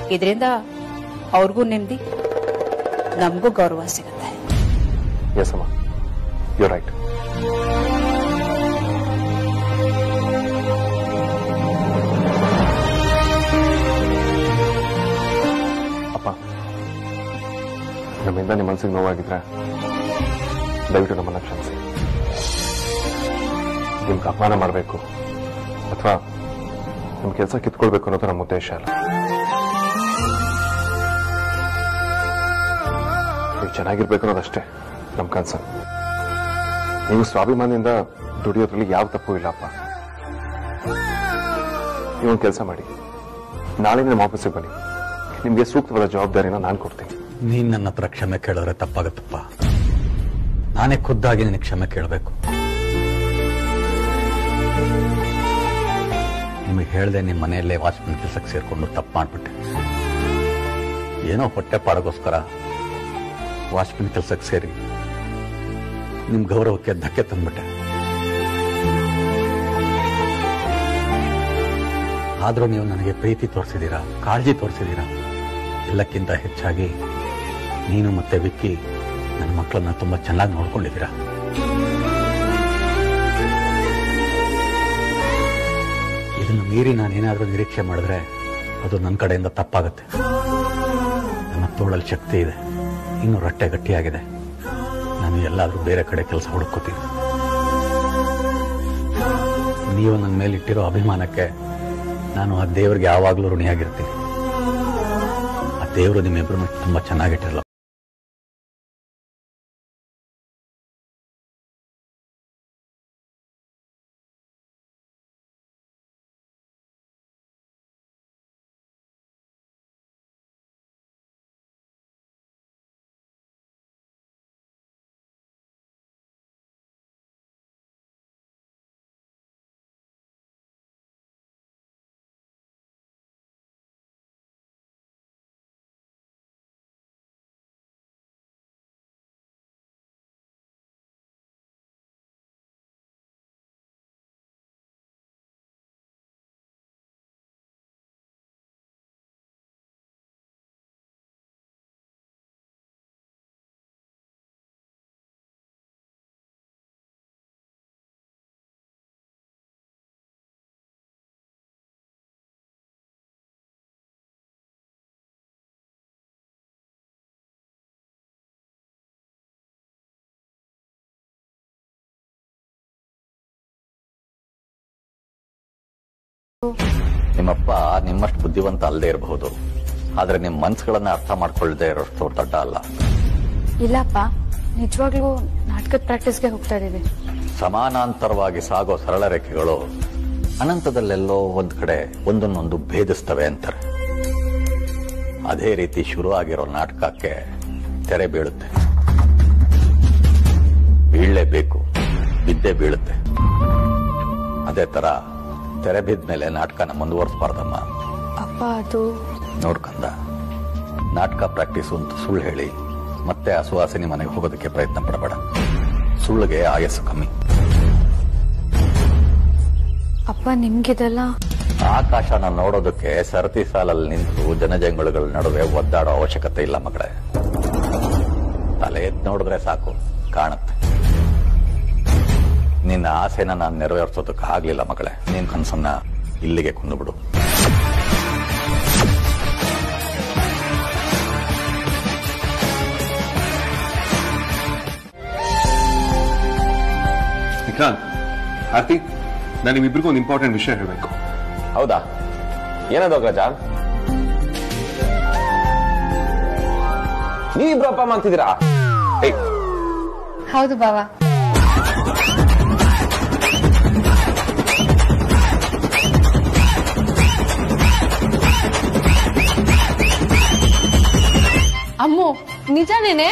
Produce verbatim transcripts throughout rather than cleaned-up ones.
ಇದರಿಂದ ಅವ್ರಿಗೂ ನೆಮ್ಮದಿ, ನಮಗೂ ಗೌರವ ಸಿಗುತ್ತೆ. ಎಸ್ ಅಮ್ಮ, ಯು ರೈಟ್. ಅಪ್ಪ, ನಮ್ಮಿಂದ ನಿಮ್ಮ ಮನಸ್ಸಿಗೆ ನೋವಾಗಿದ್ರೆ ದಯವಿಟ್ಟು ನಮ್ಮನ್ನ ಕ್ಷಮಿಸಿ. ನಿಮ್ಗೆ ಅಪಮಾನ ಮಾಡಬೇಕು ಅಥವಾ ನಿಮ್ ಕೆಲಸ ಕಿತ್ಕೊಳ್ಬೇಕು ಅನ್ನೋದು ನಮ್ಮ ಉದ್ದೇಶ ಅಲ್ಲ. ನೀವು ಚೆನ್ನಾಗಿರ್ಬೇಕು ಅನ್ನೋದಷ್ಟೇ ನಮ್ ಕನ್ಸನ್. ನೀವು ಸ್ವಾಭಿಮಾನದಿಂದ ದುಡಿಯೋದ್ರಲ್ಲಿ ಯಾವ ತಪ್ಪು ಇಲ್ಲಪ್ಪ. ನೀವೊಂದು ಕೆಲಸ ಮಾಡಿ, ನಾಳೆ ನಮ್ಮ ಆಫೀಸಿಗೆ ಬನ್ನಿ, ನಿಮ್ಗೆ ಸೂಕ್ತವಾದ ಜವಾಬ್ದಾರಿನ ನಾನು ಕೊಡ್ತೀನಿ. ನೀನ್ ನನ್ನ ಹತ್ರ ಕ್ಷಮೆ ಕೇಳಿದ್ರೆ ತಪ್ಪಾಗತ್ತಪ್ಪ. ನಾನೇ ಖುದ್ದಾಗಿ ನಿನಗೆ ಕ್ಷಮೆ ಕೇಳಬೇಕು. ನಿಮಗೆ ಹೇಳ್ದೆ ನಿಮ್ಮ ಮನೆಯಲ್ಲೇ ವಾಚ್ಮನ್ ಕೆಲಸಕ್ಕೆ ಸೇರ್ಕೊಂಡು ತಪ್ಪು ಮಾಡ್ಬಿಟ್ಟೆ. ಏನೋ ಹೊಟ್ಟೆ ಪಾಡಗೋಸ್ಕರ ವಾಚ್ಮನ್ ಕೆಲಸಕ್ಕೆ ಸೇರಿ ನಿಮ್ ಗೌರವಕ್ಕೆ ಧಕ್ಕೆ ತಂದ್ಬಿಟ್ಟೆ. ಆದ್ರೂ ನೀವು ನನಗೆ ಪ್ರೀತಿ ತೋರಿಸಿದೀರಾ, ಕಾಳಜಿ ತೋರಿಸಿದೀರಾ. ಎಲ್ಲಕ್ಕಿಂತ ಹೆಚ್ಚಾಗಿ ನೀನು ಮತ್ತೆ ವಿಕ್ಕಿ ನನ್ನ ಮಕ್ಕಳನ್ನ ತುಂಬಾ ಚೆನ್ನಾಗಿ ನೋಡ್ಕೊಂಡಿದ್ದೀರಾ. ಇದನ್ನು ಮೀರಿ ನಾನೇನಾದ್ರೂ ನಿರೀಕ್ಷೆ ಮಾಡಿದ್ರೆ ಅದು ನನ್ನ ಕಡೆಯಿಂದ ತಪ್ಪಾಗುತ್ತೆ. ನನ್ನ ತೋಳಲ್ಲಿ ಶಕ್ತಿ ಇದೆ, ಇನ್ನು ರಟ್ಟೆ ಗಟ್ಟಿಯಾಗಿದೆ. ನಾನು ಎಲ್ಲಾದ್ರೂ ಬೇರೆ ಕಡೆ ಕೆಲಸ ಹುಡುಕೋತೀನಿ. ನೀವು ನನ್ನ ಮೇಲಿಟ್ಟಿರೋ ಅಭಿಮಾನಕ್ಕೆ ನಾನು ಆ ದೇವರಿಗೆ ಯಾವಾಗಲೂ ಋಣಿಯಾಗಿರ್ತೀನಿ. ಆ ದೇವರು ನಿಮ್ಮಿಬ್ಬರನ್ನು ತುಂಬಾ ಚೆನ್ನಾಗಿಟ್ಟಿರಲ್ಲ. ನಿಮ್ಮಪ್ಪ ನಿಮ್ಮಷ್ಟು ಬುದ್ಧಿವಂತ ಅಲ್ಲದೆ ಇರಬಹುದು, ಆದ್ರೆ ನಿಮ್ ಮನ್ಸುಗಳನ್ನ ಅರ್ಥ ಮಾಡ್ಕೊಳ್ಳದೆ ಇರೋಷ್ಟು ದೊಡ್ಡ ಅಲ್ಲ. ಇಲ್ಲಪ್ಪ, ನಿಜವಾಗ್ಲೂ ನಾಟಕದ ಪ್ರಾಕ್ಟೀಸ್ಗೆ ಹೋಗ್ತಾ ಇದೀವಿ. ಸಮಾನಾಂತರವಾಗಿ ಸಾಗೋ ಸರಳ ರೇಖೆಗಳು ಅನಂತದಲ್ಲೆಲ್ಲೋ ಒಂದ್ ಕಡೆ ಒಂದನ್ನೊಂದು ಭೇದಿಸ್ತವೆ ಅಂತಾರೆ. ಅದೇ ರೀತಿ ಶುರು ಆಗಿರೋ ನಾಟಕಕ್ಕೆ ತೆರೆ ಬೀಳುತ್ತೆ. ಬೀಳಲೇಬೇಕು, ಬಿದ್ದೇ ಬೀಳುತ್ತೆ. ಅದೇ ತರ ತೆರೆ ಬಿದ್ಮೇಲೆ ನಾಟಕನ ಮುಂದುವರಿಸಬಾರ್ದಮ್ಮ. ಅಪ್ಪ, ಅದು ನೋಡ್ಕಂದ, ನಾಟಕ ಪ್ರಾಕ್ಟೀಸು ಅಂತ ಸುಳ್ಳು ಹೇಳಿ ಮತ್ತೆ ಆ ಸುವಾಸಿನಿ ಮನೆಗೆ ಹೋಗೋದಕ್ಕೆ ಪ್ರಯತ್ನ ಪಡಬೇಡ. ಸುಳ್ಳಿಗೆ ಆಯಸ್ಸು ಕಮ್ಮಿ. ಅಪ್ಪ, ನಿಮ್ಗಿದೆಲ್ಲ ಆಕಾಶನ ನೋಡೋದಕ್ಕೆ ಸರತಿ ಸಾಲಲ್ಲಿ ನಿಂತು ಜನಜಂಗುಳಿಗಳ ನಡುವೆ ಒದ್ದಾಡೋ ಅವಶ್ಯಕತೆ ಇಲ್ಲ ಮಗಳೇ. ತಲೆ ಎದ್ದು ನೋಡಿದ್ರೆ ಸಾಕು, ಕಾಣುತ್ತೆ. ನಿನ್ನ ಆಸೆನ ನಾನು ನೆರವೇರಿಸೋದಕ್ಕೆ ಆಗ್ಲಿಲ್ಲ ಮಗಳೇ. ನಿನ್ ಕನಸನ್ನ ಇಲ್ಲಿಗೆ ಕೊಂದುಬಿಡು. ವಿಕ್ರಾಂತ್, ಆರ್ತಿ, ನಾನು ನಿಮ್ಮಿಬ್ಬರಿಗೂ ಒಂದು ಇಂಪಾರ್ಟೆಂಟ್ ವಿಷಯ ಹೇಳಬೇಕು. ಹೌದಾ? ಏನದು ಅಗ್ರಜ? ನೀವಿಬ್ರು ಅಪ್ಪ ಅಮ್ಮ ಅಂತಿದ್ದೀರಾ? ಹೌದು ಬಾವಾ. ಅಮ್ಮು, ನಿಜನೇನೆ?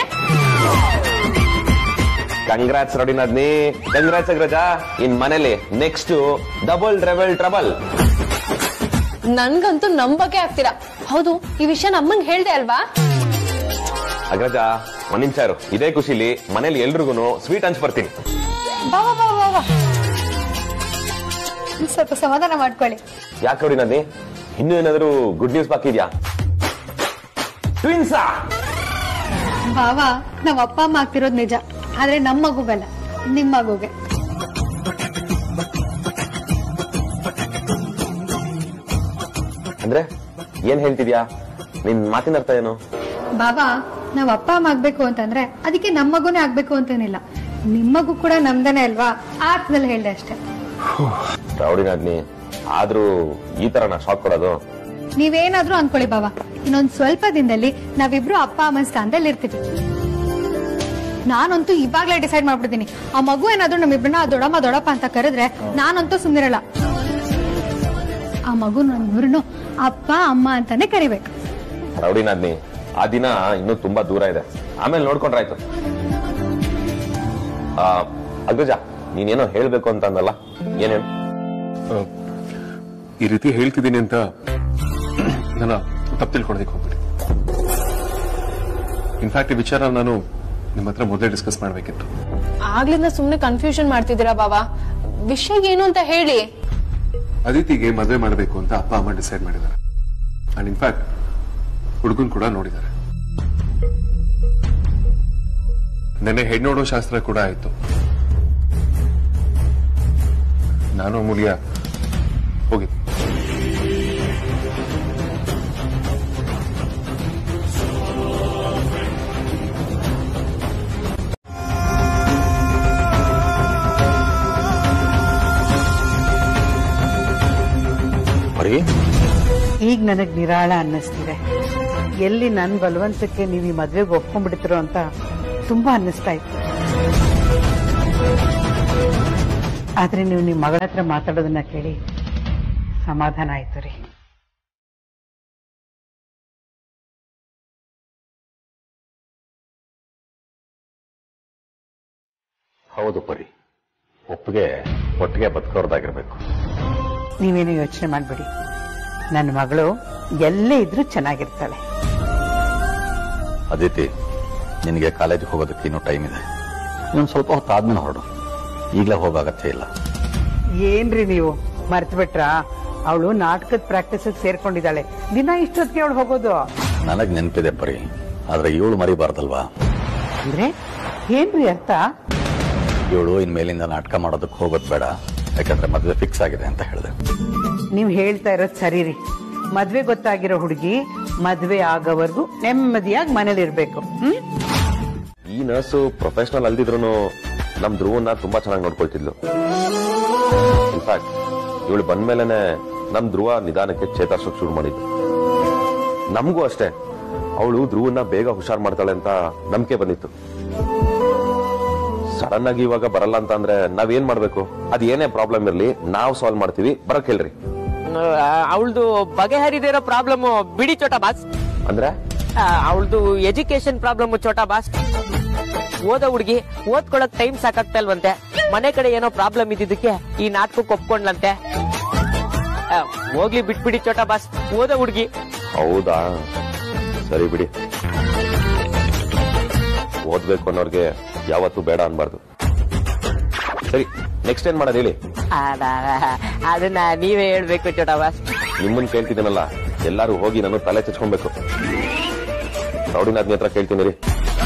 ಕಂಗ್ರಾಟ್ಸ್ ರೋಡಿ ನದ್ನಿ, ಕಂಗ್ರಾಟ್ಸ್ ಅಗ್ರಜ. ಇನ್ ಮನೇಲಿ ನೆಕ್ಸ್ಟ್ ಡಬಲ್ ಟ್ರಬಲ್ ಟ್ರಬಲ್. ನನ್ಗಂತೂ ನಂಬಕೆ ಆಗ್ತೀರಾ. ಹೌದು, ಈ ವಿಷಯ ನಮ್ಮಂಗ್ ಹೇಳ್ದೆ ಅಲ್ವಾ? ಅಗ್ರಜ, ಒಂದ್ ನಿಮಿಷ ಇರು. ಇದೇ ಖುಷಿಲಿ ಮನೇಲಿ ಎಲ್ರಿಗೂ ಸ್ವೀಟ್ ಹಂಚ್ ಬರ್ತೀನಿ. ಬಾವಾ ಬಾವಾ ಬಾವಾ, ಸ್ವಲ್ಪ ಸಮಾಧಾನ ಮಾಡ್ಕೊಳ್ಳಿ. ಯಾಕೆ ರೋಡಿ ನದ್ನಿ, ಇನ್ನೂ ಏನಾದ್ರು ಗುಡ್ ನ್ಯೂಸ್ ಬಾಕಿ ಇದೆಯಾ? ಟ್ವಿನ್ಸಾ? ಭಾವ ನಾವ್ ಅಪ್ಪ ಅಮ್ಮ ಆಗ್ತಿರೋದ್ ನಿಜ, ಆದ್ರೆ ನಮ್ಮ ಮಗುಗಲ್ಲ, ನಿಮ್ ಮಗುಗೆ. ಅಂದ್ರೆ ಏನ್ ಹೇಳ್ತಿದ್ಯಾ? ನಿನ್ ಮಾತಿನ ಅರ್ಥ ಏನು? ಬಾಬಾ ನಾವ್ ಅಪ್ಪ ಅಮ್ಮ ಆಗ್ಬೇಕು ಅಂತಂದ್ರೆ ಅದಕ್ಕೆ ನಮ್ಮ ಮಗುನೇ ಆಗ್ಬೇಕು ಅಂತೇನಿಲ್ಲ, ನಿಮ್ಮಗೂ ಕೂಡ ನಮ್ದೇನೆ ಅಲ್ವಾ, ಆ ಅರ್ಥದಲ್ಲಿ ಹೇಳ್ದೆ ಅಷ್ಟೇ. ರೌಡಿನಾಗ್ನಿ ಆದ್ರೂ ಈ ತರ ನಾ ಶಾಕ್ ಕೊಡೋದು? ನೀವೇನಾದ್ರೂ ಅನ್ಕೊಳ್ಳಿ ಬಾಬಾ, ಇನ್ನೊಂದ್ ಸ್ವಲ್ಪ ದಿನದಲ್ಲಿ ನಾವಿಬ್ರು ಅಪ್ಪ ಅಮ್ಮನ ಸ್ಥಾನದಲ್ಲಿ ಇರ್ತೀವಿ. ನಾನಂತೂ ಇವಾಗ್ಲೇ ಡಿಸೈಡ್ ಮಾಡ್ಬಿಡ್ತೀನಿ, ಆ ಮಗು ಏನಾದ್ರೂ ನಮ್ಮಿಬ್ರನ್ನ ದೊಡ್ಡಮ್ಮ ದೊಡ್ಡಪ್ಪ ಅಂತ ಕರೆದ್ರೆ ನಾನಂತೂ ಸುಮ್ನಿರಲ್ಲ. ಆ ಮಗು ನಮ್ಮಿಬ್ರನ್ನು ಅಪ್ಪ ಅಮ್ಮ ಅಂತಾನೆ ಕರಿಬೇಕು. ರೌಡಿನಾಗ್ನಿ ಆ ದಿನ ಇನ್ನೂ ತುಂಬಾ ದೂರ ಇದೆ, ಆಮೇಲೆ ನೋಡ್ಕೊಂಡ್ರಾಯ್ತು. ಆ ಅಗ್ರಜ, ನೀನೇನೋ ಹೇಳ್ಬೇಕು ಅಂತ ಅಂದಲ್ಲ, ಏನೇನು? ಈ ರೀತಿ ಹೇಳ್ತಿದ್ದೀನಿ ಅಂತ ನನ್ನ ತಪ್ಪು ತಿಳ್ಕೊಳೋದಕ್ಕೆ ಹೋಗ್ಬಿಡಿ. ಇನ್ಫ್ಯಾಕ್ಟ್ ಈ ವಿಚಾರ ನಾನು ನಿಮ್ಮ ಹತ್ರ ಮೊದಲೇ ಡಿಸ್ಕಸ್ ಮಾಡ್ಬೇಕಿತ್ತು. ಆಗ್ಲಿಂದ ಸುಮ್ನೆ ಕನ್ಫ್ಯೂಷನ್ ಮಾಡ್ತಿದ್ದೀರಾ ಬಾಬಾ, ವಿಷಯ ಏನು ಅಂತ ಹೇಳಿ. ಅದಿತಿಗೆ ಮದುವೆ ಮಾಡಬೇಕು ಅಂತ ಅಪ್ಪ ಅಮ್ಮ ಡಿಸೈಡ್ ಮಾಡಿದ್ದಾರೆ. ಅಂಡ್ ಇನ್ಫ್ಯಾಕ್ಟ್ ಹುಡುಗನ್ ಕೂಡ ನೋಡಿದ್ದಾರೆ. ನೆನ್ನೆ ಹೆಣ್ಣು ನೋಡೋ ಶಾಸ್ತ್ರ ಕೂಡ ಆಯ್ತು. ನಾನು ಅಮೂಲ್ಯ ಹೋಗಿದ್ದೆ. ಈಗ ನನಗ್ ನಿರಾಳ ಅನ್ನಿಸ್ತಿದೆ. ಎಲ್ಲಿ ನನ್ ಬಲವಂತಕ್ಕೆ ನೀವು ಈ ಮದ್ವೆಗೆ ಒಪ್ಕೊಂಡ್ಬಿಡ್ತಿರೋ ಅಂತ ತುಂಬಾ ಅನ್ನಿಸ್ತಾ ಇತ್ತು. ಆದ್ರೆ ನೀವು ನಿಮ್ ಮಗಳ ಹತ್ರ ಮಾತಾಡೋದನ್ನ ಕೇಳಿ ಸಮಾಧಾನ ಆಯ್ತು ರೀ. ಹೌದು ಪರಿ, ಒಪ್ಪಿಗೆ ಒಟ್ಟಿಗೆ ಬದುಕೋರ್ದಾಗಿರ್ಬೇಕು. ನೀವೇನು ಯೋಚನೆ ಮಾಡ್ಬೇಡಿ, ನನ್ನ ಮಗಳು ಎಲ್ಲೇ ಇದ್ರೂ ಚೆನ್ನಾಗಿರ್ತಾಳೆ. ಅದಿತಿ, ನಿನಗೆ ಕಾಲೇಜಿಗೆ ಹೋಗೋದಕ್ಕೆ ಇನ್ನೂ ಟೈಮ್ ಇದೆ. ಇನ್ನೊಂದು ಸ್ವಲ್ಪ ಹೊತ್ತು ಆದ್ಮೇಲೆ ಹೊರಡು, ಈಗಲೇ ಹೋಗೋ ಅಗತ್ಯ ಇಲ್ಲ. ಏನ್ರಿ ನೀವು ಮರ್ತು ಬಿಟ್ರಾ? ಅವಳು ನಾಟಕದ ಪ್ರಾಕ್ಟೀಸ್ ಸೇರ್ಕೊಂಡಿದ್ದಾಳೆ. ದಿನ ಇಷ್ಟೊತ್ತಿಗೆ ಅವಳು ಹೋಗೋದು? ನನಗ್ ನೆನಪಿದೆ ಪರಿ, ಆದ್ರೆ ಇವಳು ಮರಿಬಾರ್ದಲ್ವಾ? ಅಂದ್ರೆ ಏನ್ರಿ ಅರ್ಥ? ಇವಳು ಇನ್ಮೇಲಿಂದ ನಾಟಕ ಮಾಡೋದಕ್ಕೆ ಹೋಗೋದು ಬೇಡ, ಯಾಕಂದ್ರೆ ಮದುವೆ ಫಿಕ್ಸ್ ಆಗಿದೆ ಅಂತ ಹೇಳಿದೆ. ನೀವ್ ಹೇಳ್ತಾ ಇರೋದ್ ಸರಿ ರೀ. ಮದ್ವೆ ಗೊತ್ತಾಗಿರೋ ಹುಡುಗಿ ಮದ್ವೆ ಆಗೋವರೆಗೂ ನೆಮ್ಮದಿಯಾಗಿ ಮನೇಲಿ ಇರ್ಬೇಕು. ಹ್ಮ್ ಈ ನರ್ಸು ಪ್ರೊಫೆಷನಲ್ ಅಲ್ದಿದ್ರು ನಮ್ ಧ್ರುವನ್ನ ತುಂಬಾ ಚೆನ್ನಾಗಿ ನೋಡ್ಕೊಳ್ತಿದ್ಲು. ಇನ್ಫ್ಯಾಕ್ಟ್ ಇವಳು ಬಂದ್ಮೇಲೆನೆ ನಮ್ ಧ್ರುವ ನಿಧಾನಕ್ಕೆ ಚೇತರಿಸೋಕ್ ಶುರು ಮಾಡಿದ್ದು. ನಮಗೂ ಅಷ್ಟೇ, ಅವಳು ಧ್ರುವನ್ನ ಬೇಗ ಹುಷಾರ್ ಮಾಡ್ತಾಳೆ ಅಂತ ನಂಬಿಕೆ ಬಂದಿತ್ತು. ಸಡನ್ ಆಗಿ ಇವಾಗ ಬರಲ್ಲ ಅಂತ ಅಂದ್ರೆ ನಾವೇನ್ ಮಾಡ್ಬೇಕು? ಅದ್ ಏನೇ ಪ್ರಾಬ್ಲಮ್ ಇರ್ಲಿ ನಾವ್ ಸಾಲ್ವ್ ಮಾಡ್ತೀವಿ, ಬರಕ್ ಹೇಳ್ರಿ. ಅವಳದು ಬಗೆಹರಿದಿರೋ ಪ್ರಾಬ್ಲಮ್ ಬಿಡಿ ಚೋಟಾ ಬಾಸ್. ಅಂದ್ರೆ ಅವಳದು ಎಜುಕೇಶನ್ ಪ್ರಾಬ್ಲಮ್ ಚೋಟಾ ಬಾಸ್. ಓದೋ ಹುಡುಗಿ ಓದ್ಕೊಳಕ್ ಟೈಮ್ ಸಾಕಾಗ್ತಾ ಇಲ್ವಂತೆ, ಮನೆ ಕಡೆ ಏನೋ ಪ್ರಾಬ್ಲಮ್ ಇದ್ದಿದ್ದಕ್ಕೆ ಈ ನಾಟಕಕ್ಕೆ ಒಪ್ಕೊಂಡ್ಲಂತೆ. ಹೋಗ್ಲಿ ಬಿಟ್ಬಿಡಿ ಚೋಟಾ ಬಾಸ್, ಓದೋ ಹುಡುಗಿ. ಹೌದಾ, ಸರಿ ಬಿಡಿ. ಓದ್ಬೇಕು ಅನ್ನೋರ್ಗೆ ಯಾವತ್ತೂ ಬೇಡ ಅನ್ಬಾರ್ದು. ಸರಿ, ನೆಕ್ಸ್ಟ್ ಏನ್ ಮಾಡೋದು ಹೇಳಿ? ಅದನ್ನ ನೀವೇ ಹೇಳ್ಬೇಕು ಚೋಟಾ ಬಾಸ್. ನಿಮ್ಮನ್ ಕೇಳ್ತಿದ್ದೀನಲ್ಲ, ಎಲ್ಲಾರು ಹೋಗಿ ನಾನು ತಲೆ ಚಚ್ಕೊಬೇಕು. ರೌಡಿನಾದ್ನಿ ಹತ್ರ ಕೇಳ್ತೀನಿ ರೀ.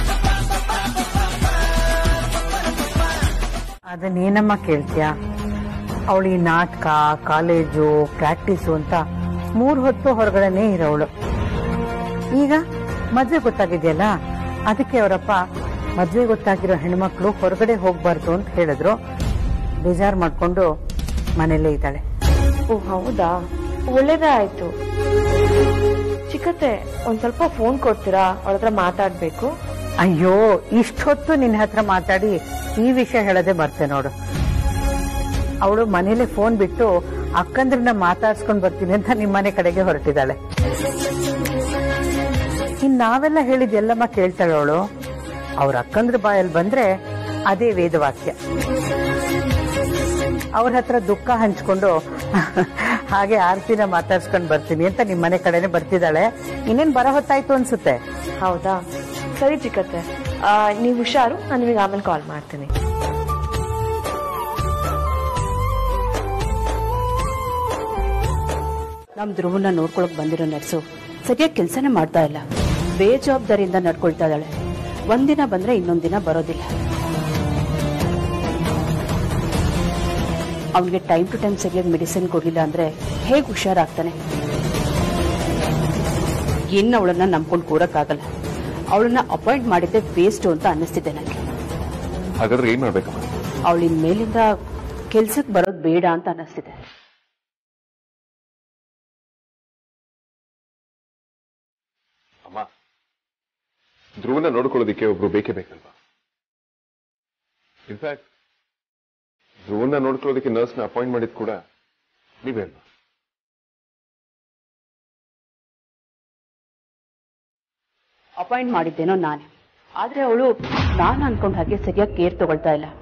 ಅದನ್ನೇನಮ್ಮ ಕೇಳ್ತೀಯ? ಅವಳು ಈ ನಾಟಕ, ಕಾಲೇಜು, ಪ್ರಾಕ್ಟೀಸು ಅಂತ ಮೂರ್ ಹೊತ್ತು ಹೊರಗಡೆನೆ ಇರೋವಳು. ಈಗ ಮದ್ವೆ ಗೊತ್ತಾಗಿದೆಯಲ್ಲ, ಅದಕ್ಕೆ ಅವರಪ್ಪ ಮದ್ವೆ ಗೊತ್ತಾಗಿರೋ ಹೆಣ್ಮಕ್ಳು ಹೊರಗಡೆ ಹೋಗ್ಬಾರ್ದು ಅಂತ ಹೇಳಿದ್ರು. ಬೇಜಾರ್ ಮಾಡ್ಕೊಂಡು ಮನೇಲೇ ಇದ್ದಾಳೆ. ಓ ಹೌದಾ, ಒಳ್ಳೇದೇ ಆಯ್ತು. ಚಿಕ್ಕತ್ತೆ, ಒಂದ್ ಸ್ವಲ್ಪ ಫೋನ್ ಕೊಡ್ತೀರಾ? ಅವಳ ಹತ್ರ ಮಾತಾಡ್ಬೇಕು. ಅಯ್ಯೋ, ಇಷ್ಟೊತ್ತು ನಿನ್ನ ಹತ್ರ ಮಾತಾಡಿ ಈ ವಿಷಯ ಹೇಳದೆ ಬರ್ತೆ ನೋಡು. ಅವಳು ಮನೇಲೆ ಫೋನ್ ಬಿಟ್ಟು ಅಕ್ಕಂದ್ರನ್ನ ಮಾತಾಡ್ಸ್ಕೊಂಡ್ ಬರ್ತೀನಿ ಅಂತ ನಿಮ್ಮನೆ ಕಡೆಗೆ ಹೊರಟಿದ್ದಾಳೆ. ಇನ್ ನಾವೆಲ್ಲ ಹೇಳಿದ್ ಎಲ್ಲಮ್ಮ ಕೇಳ್ತಾಳೆ ಅವಳು. ಅವ್ರ ಅಕ್ಕಂದ್ರ ಬಾಯಲ್ಲಿ ಬಂದ್ರೆ ಅದೇ ವೇದವಾಕ್ಯ. ಅವ್ರ ಹತ್ರ ದುಃಖ ಹಂಚ್ಕೊಂಡು ಹಾಗೆ ಆರ್ತಿನ ಮಾತಾಡ್ಸ್ಕೊಂಡ್ ಬರ್ತೀನಿ ಅಂತ ನಿಮ್ಮನೆ ಕಡೆನೆ ಬರ್ತಿದ್ದಾಳೆ. ಇನ್ನೇನ್ ಬರ ಹೊತ್ತಾಯ್ತು ಅನ್ಸುತ್ತೆ. ಹೌದಾ, ಸರಿ ಚಿಕ್ಕತ್ತೆ, ನೀವು ಹುಷಾರು. ನಾನು ನಿಮಗೆ ಆಮೇಲೆ ಕಾಲ್ ಮಾಡ್ತೀನಿ. ನಮ್ ಧ್ರುವನ್ನ ನೋಡ್ಕೊಳಕ್ ಬಂದಿರೋ ನರ್ಸು ಸರಿಯಾಗಿ ಕೆಲ್ಸನೇ ಮಾಡ್ತಾ ಇಲ್ಲ. ಬೇಜವಾಬ್ದಾರಿಯಿಂದ ನಡ್ಕೊಳ್ತಾ ಇದ್ದಾಳೆ. ಒಂದಿನ ಬಂದ್ರೆ ಇನ್ನೊಂದಿನ ಬರೋದಿಲ್ಲ. ಅವನಿಗೆ ಟೈಮ್ ಟು ಟೈಮ್ ಸರಿಯಾಗಿ ಮೆಡಿಸಿನ್ ಕೊಡಲಿಲ್ಲ ಅಂದ್ರೆ ಹೇಗೆ ಹುಷಾರಾಗ್ತಾನೆ? ಇನ್ನು ಅವಳನ್ನ ನಂಬ್ಕೊಂಡು ಕೂರಕ್ಕಾಗಲ್ಲ. ಅವಳನ್ನ ಅಪಾಯಿಂಟ್ ಮಾಡಿದ್ದೆ ವೇಸ್ಟ್ ಅಂತ ಅನ್ನಿಸ್ತಿದೆ ನನಗೆ. ಹಾಗಾದ್ರೆ ಏನ್ ಮಾಡ್ಬೇಕಮ್ಮ? ಅವಳಿನ ಮೇಲಿಂದ ಕೆಲ್ಸಕ್ಕೆ ಬರೋದು ಬೇಡ ಅಂತ ಅನ್ನಿಸ್ತಿದೆ. ಅಮ್ಮ, ಧ್ರುವನ ನೋಡ್ಕೊಳ್ಳೋದಿಕ್ಕೆ ಒಬ್ರು ಬೇಕೇ ಬೇಕಲ್ವಾ? ಇನ್ಫ್ಯಾಕ್ಟ್ ಧ್ರುವನ ನೋಡ್ಕೊಳ್ಳೋದಕ್ಕೆ ನರ್ಸ್ನ ಅಪಾಯಿಂಟ್ ಮಾಡಿದ್ ಕೂಡ ನೀವೇ ಅಲ್ವಾ? ಅಪಾಯಿಂಟ್ ಮಾಡಿದ್ದೇನೋ ನಾನೇ, ಆದ್ರೆ ಅವಳು ನಾನು ಅನ್ಕೊಂಡ ಹಾಗೆ ಸರಿಯಾಗಿ ಕೇರ್ ತಗೊಳ್ತಾ ಇಲ್ಲ.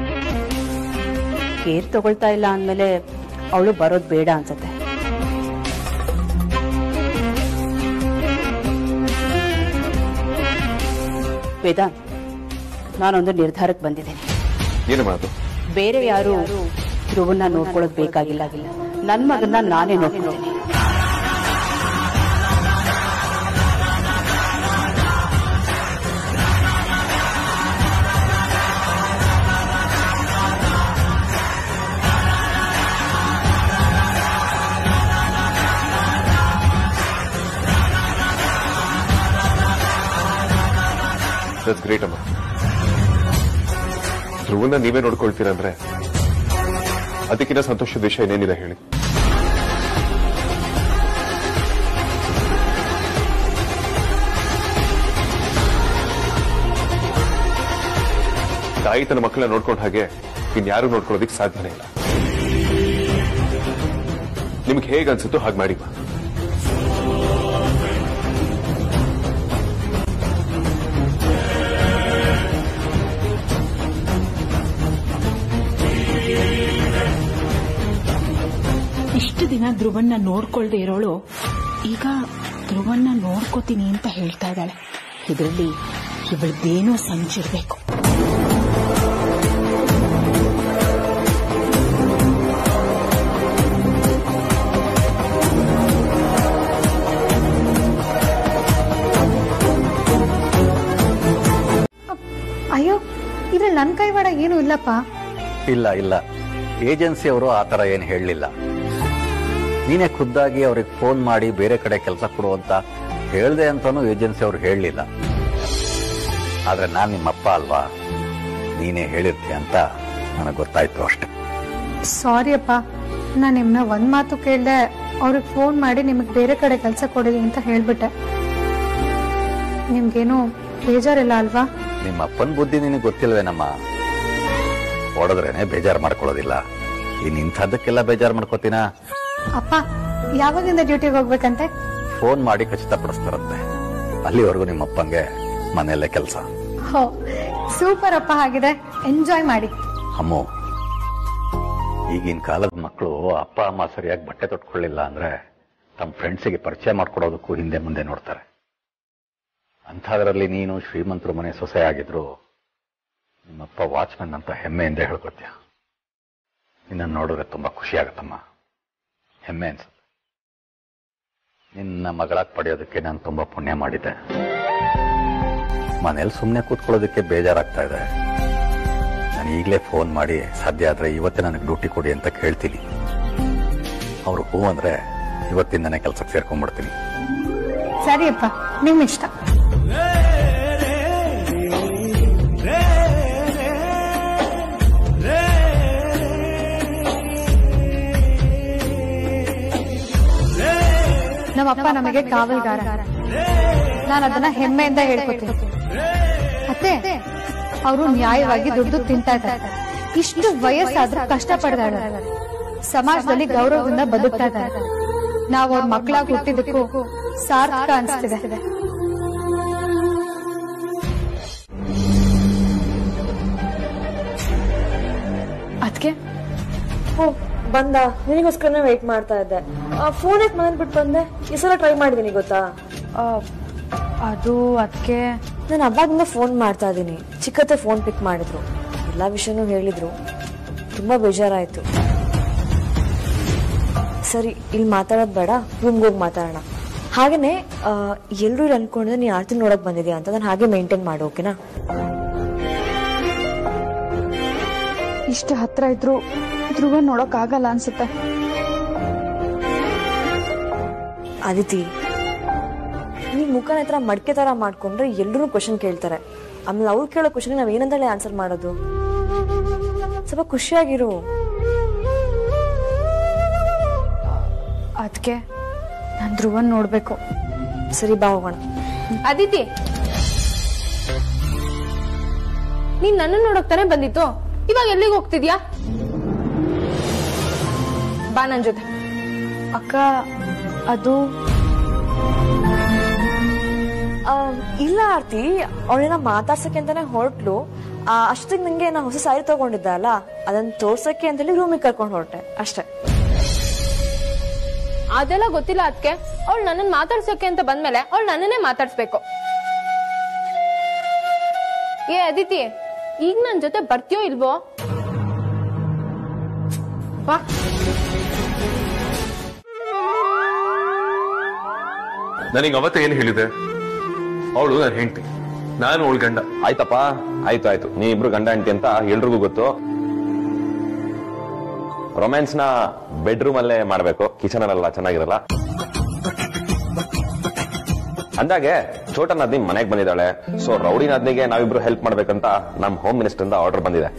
ಕೇರ್ ತಗೊಳ್ತಾ ಇಲ್ಲ ಅಂದ್ಮೇಲೆ ಅವಳು ಬರೋದು ಬೇಡ ಅನ್ಸತ್ತೆ. ವೇದಾಂತ್, ನಾನೊಂದು ನಿರ್ಧಾರಕ್ಕೆ ಬಂದಿದ್ದೇನೆ. ಏನು ಮಾತು? ಬೇರೆ ಯಾರು ಧ್ರುವನ್ನ ನೋಡ್ಕೊಳ್ಳೋದು ಬೇಕಾಗಿಲ್ಲ. ನನ್ನ ಮಗನ್ನ ನಾನೇ ನೋಡ್ಕೊಳ್ತೀನಿ. ದಟ್ಸ್ ಗ್ರೇಟ್ ಅಮ್ಮ. ಧ್ರುವನ್ನ ನೀವೇ ನೋಡ್ಕೊಳ್ತೀರಂದ್ರೆ ಅದಕ್ಕಿಂತ ಸಂತೋಷದ ವಿಷಯ ಏನೇನಿದೆ ಹೇಳಿ? ತಾಯಿ ತನ್ನ ಮಕ್ಕಳನ್ನ ನೋಡ್ಕೊಂಡ ಹಾಗೆ ಇನ್ಯಾರು ನೋಡ್ಕೊಳ್ಳೋದಿಕ್ ಸಾಧ್ಯನೇ ಇಲ್ಲ. ನಿಮ್ಗೆ ಹೇಗೆ ಅನ್ಸುತ್ತೋ ಹಾಗೆ ಮಾಡಿ. ಇಷ್ಟು ದಿನ ಧ್ರುವನ್ನ ನೋಡ್ಕೊಳ್ದೆ ಇರೋಳು ಈಗ ಧ್ರುವನ್ನ ನೋಡ್ಕೋತೀನಿ ಅಂತ ಹೇಳ್ತಾ ಇದ್ದಾಳೆ. ಇದರಲ್ಲಿ ಇವಳದ್ದೇನೋ ಸಂಚಿರ್ಬೇಕು. ಅಯ್ಯೋ, ಇದ್ರಲ್ಲಿ ನನ್ ಕೈವಾಡ ಏನು ಇಲ್ಲಪ್ಪ. ಇಲ್ಲ ಇಲ್ಲ, ಏಜೆನ್ಸಿ ಅವರು ಆ ತರ ಏನು ಹೇಳಲಿಲ್ಲ. ನೀನೇ ಖುದ್ದಾಗಿ ಅವ್ರಿಗೆ ಫೋನ್ ಮಾಡಿ ಬೇರೆ ಕಡೆ ಕೆಲಸ ಕೊಡು ಅಂತ ಹೇಳ್ದೆ ಅಂತಾನು ಏಜೆನ್ಸಿ ಅವ್ರು ಹೇಳಲಿಲ್ಲ. ಆದ್ರೆ ನಾನು ನಿಮ್ಮಪ್ಪ ಅಲ್ವಾ, ನೀನೇ ಹೇಳಿರ್ತೀಯ ಅಂತ ನನಗೆ ಗೊತ್ತಾಯ್ತು ಅಷ್ಟೆ. ಸಾರಿ ಅಪ್ಪ, ನಾನು ನಿಮ್ನ ಒಂದ್ ಮಾತು ಕೇಳ್ದೆ ಅವ್ರಿಗೆ ಫೋನ್ ಮಾಡಿ ನಿಮಗ್ ಬೇರೆ ಕಡೆ ಕೆಲಸ ಕೊಡಿ ಅಂತ ಹೇಳ್ಬಿಟ್ಟೆ. ನಿಮ್ಗೇನು ಬೇಜಾರಿಲ್ಲ ಅಲ್ವಾ? ನಿಮ್ಮ ಅಪ್ಪನ ಬುದ್ಧಿ ನಿನಗೆ ಗೊತ್ತಿಲ್ವೇನಮ್ಮ? ಹೊಡೆದ್ರೇನೆ ಬೇಜಾರು ಮಾಡ್ಕೊಳ್ಳೋದಿಲ್ಲ. ಇನ್ ಇಂಥದ್ದಕ್ಕೆಲ್ಲ ಬೇಜಾರು ಮಾಡ್ಕೋತೀನ? ಅಪ್ಪ, ಯಾವಾಗಿಂದ ಡ್ಯೂಟಿಗೆ ಹೋಗ್ಬೇಕಂತೆ? ಫೋನ್ ಮಾಡಿ ಖಚಿತಪಡಿಸ್ತಾರಂತೆ. ಅಲ್ಲಿವರೆಗೂ ನಿಮ್ಮ ಅಪ್ಪಂಗೆ ಮನೆಯಲ್ಲೇ ಕೆಲಸ. ಹೋ, ಸೂಪರ್ ಅಪ್ಪ. ಹಾಗಿದೆ, ಎಂಜಾಯ್ ಮಾಡಿ. ಅಮ್ಮು, ಈಗಿನ ಕಾಲದ ಮಕ್ಕಳು ಅಪ್ಪ ಅಮ್ಮ ಸರಿಯಾಗಿ ಬಟ್ಟೆ ತೊಟ್ಕೊಳ್ಳಿಲ್ಲ ಅಂದ್ರೆ ತಮ್ಮ ಫ್ರೆಂಡ್ಸಿಗೆ ಪರಿಚಯ ಮಾಡ್ಕೊಡೋದಕ್ಕೂ ಹಿಂದೆ ಮುಂದೆ ನೋಡ್ತಾರೆ. ಅಂಥದ್ರಲ್ಲಿ ನೀನು ಶ್ರೀಮಂತರು ಮನೆ ಸೊಸೆ ಆಗಿದ್ರು ನಿಮ್ಮಪ್ಪ ವಾಚ್ಮನ್ ಅಂತ ಹೆಮ್ಮೆಯಿಂದ ಹೇಳ್ಕೊತೀಯ. ನಿನ್ನ ನೋಡಿದ್ರೆ ತುಂಬಾ ಖುಷಿ ಆಗತ್ತಮ್ಮ, ಹೆಮ್ಮೆ ಅನ್ಸುತ್ತೆ. ನಿನ್ನ ಮಗಳಾಗಿ ಪಡೆಯೋದಕ್ಕೆ ನಾನು ತುಂಬಾ ಪುಣ್ಯ ಮಾಡಿದ್ದೆ. ಮನೇಲಿ ಸುಮ್ಮನೆ ಕೂತ್ಕೊಳ್ಳೋದಕ್ಕೆ ಬೇಜಾರಾಗ್ತಾ ಇದೆ. ನಾನು ಈಗಲೇ ಫೋನ್ ಮಾಡಿ ಸಾಧ್ಯ ಆದ್ರೆ ಇವತ್ತೇ ನನಗೆ ಡ್ಯೂಟಿ ಕೊಡಿ ಅಂತ ಕೇಳ್ತೀನಿ. ಅವ್ರು ಹೂ ಅಂದ್ರೆ ಇವತ್ತಿಂದನೇ ಕೆಲಸಕ್ಕೆ ಸೇರ್ಕೊಂಡ್ಬಿಡ್ತೀನಿ. ಸರಿ ಅಪ್ಪ, ನಿಮ್ ಇಷ್ಟ. ನಮ್ಮಪ್ಪ ನಮಗೆ ಕಾವಲ್ಗಾರ. ನಾನು ಅದನ್ನ ಹೆಮ್ಮೆಯಿಂದ ಹೇಳ್ಕೊತೀನಿ. ಅತ್ತೆ, ಅವರು ನ್ಯಾಯವಾಗಿ ದುಡ್ಡು ತಿಂತಾ ಇದ್ದಾರೆ. ಇಷ್ಟು ವಯಸ್ಸಾದ್ರೂ ಕಷ್ಟ ಪಡ್ತಾ ಇದ್ದಾರೆ. ಸಮಾಜದಲ್ಲಿ ಗೌರವದಿಂದ ಬದುಕ್ತಾ ಇದ್ದಾರೆ. ನಾವು ಅವ್ರ ಮಕ್ಕಳಾಗಿ ಹುಟ್ಟಿದಕ್ಕೂ ಸಾರ್ಥಕ ಅನಿಸ್ತಿದೆ. ಅದಕ್ಕೆ ಓ ಬಂದ, ನಿನಗೋಸ್ಕರನೇ ವೇಟ್ ಮಾಡ್ತಾ ಇದ್ದೆ. ಫೋನ್ ಯಾಕೆ ಮನೇಲಿ ಬಿಟ್ಟು ಬಂದೆ? ಈ ಸಲ ಟ್ರೈ ಮಾಡಿದೀನಿ ಗೊತ್ತಾ? ಅದು ಅದಕ್ಕೆ ನಾನು ಅವಾಗಿಂದ ಫೋನ್ ಮಾಡ್ತಾ ಇದ್ದೀನಿ. ಚಿಕ್ಕತ್ತೆ ಫೋನ್ ಪಿಕ್ ಮಾಡಿದ್ರು, ಎಲ್ಲ ವಿಷಯನೂ ಹೇಳಿದ್ರು. ತುಂಬಾ ಬೇಜಾರಾಯ್ತು. ಸರಿ, ಇಲ್ಲಿ ಮಾತಾಡೋದು ಬೇಡ, ರೂಮ್ಗೆ ಹೋಗಿ ಮಾತಾಡೋಣ. ಹಾಗೇನೆ ಎಲ್ಲರೂ ಅನ್ಕೊಂಡಿದ್ರೆ ನೀ ಆರ್ತಿ ನೋಡಕ್ ಬಂದಿದ್ಯಾ ಅಂತ ನಾನು ಹಾಗೆ ಮೇಂಟೈನ್ ಮಾಡು, ಓಕೆನಾ? ಇಷ್ಟು ಹತ್ರ ಇದ್ರು ಧ್ರುವ ನೋಡಕ್ ಆಗಲ್ಲ ಅನ್ಸುತ್ತೆ. ಅದಿತಿ, ನೀ ಮುಖನ ಹತ್ರ ಮಡ್ಕೆ ತರ ಮಾಡ್ಕೊಂಡ್ರೆ ಎಲ್ಲರೂ ಕ್ವಶನ್ ಕೇಳ್ತಾರೆ. ಆಮೇಲೆ ಅವ್ರು ಕೇಳೋ ಕ್ವಶನ್ ನಾವ್ ಏನಂದಲೇ ಆನ್ಸರ್ ಮಾಡೋದು. ಸ್ವಲ್ಪ ಖುಷಿಯಾಗಿರು. ಅದಕ್ಕೆ ನಾನ್ ಧ್ರುವನ್ ನೋಡ್ಬೇಕು. ಸರಿ, ಬಾ ಹೋಗೋಣ. ಅದಿತಿ, ನೀನ್ ನನ್ನ ನೋಡಕ್ ತಾನೇ ಬಂದಿತ್ತು, ಇವಾಗ ಎಲ್ಲಿಗೆ ಹೋಗ್ತಿದ್ಯಾ? ಬಾ ನನ್ ಜೊತೆ. ಅಕ್ಕ, ಅದು ಇಲ್ಲ ಆರ್ತಿ, ಅವಳನ್ನ ಮಾತಾಡ್ಸಕ್ಕೆ ಅಂತಾನೆ ಹೊರಟ್ಲು. ಅಷ್ಟಕ್ಕೆ ನಂಗೆ ನಾ ಹೊಸ ಸಾರಿ ತಗೊಂಡಿದ್ದೆ ಅಲ್ಲ, ಅದನ್ನ ತೋರ್ಸಕ್ಕೆ ಅಂತೇಳಿ ರೂಮಿಗೆ ಕರ್ಕೊಂಡು ಹೊರಟೆ ಅಷ್ಟೇ. ಅದೆಲ್ಲ ಗೊತ್ತಿಲ್ಲ ಅದಕ್ಕೆ. ಅವಳು ನನ್ನನ್ ಮಾತಾಡ್ಸೋಕೆ ಅಂತ ಬಂದ್ಮೇಲೆ ಅವಳು ನನ್ನನ್ನೇ ಮಾತಾಡ್ಸ್ಬೇಕು. ಏ ಅದಿತಿ, ಈಗ ನನ್ ಜೊತೆ ಬರ್ತೀಯೋ ಇಲ್ವೋ? ಬಾ. ನನಗೆ ಅವತ್ತ ಏನ್ ಹೇಳಿದೆ? ಅವಳು ನನ್ನ ಹೆಂಡತಿ, ನಾನು ಅವಳು ಗಂಡ. ಆಯ್ತಪ್ಪ, ಆಯ್ತು ಆಯ್ತು. ನೀ ಇಬ್ರು ಗಂಡ ಹೆಂಡತಿ ಅಂತ ಎಲ್ರಿಗೂ ಗೊತ್ತು. ರೊಮ್ಯಾನ್ಸ್ ನ ಬೆಡ್ರೂಮ್ ಅಲ್ಲೇ ಮಾಡ್ಬೇಕು, ಕಿಚನ್ ಅಲ್ಲ ಚೆನ್ನಾಗಿರಲ್ಲ. ಅಂದಾಗೆ ಛೋಟಾ ನಾದ್ನಿ ಮನೆಗೆ ಬಂದಿದ್ದಾಳೆ. ಸೊ ರೌಡಿ ನಾದ್ನಿಗೆ ನಾವಿಬ್ರು ಹೆಲ್ಪ್ ಮಾಡ್ಬೇಕಂತ ನಮ್ ಹೋಮ್ ಮಿನಿಸ್ಟರ್ ಇಂದ ಆರ್ಡರ್ ಬಂದಿದೆ.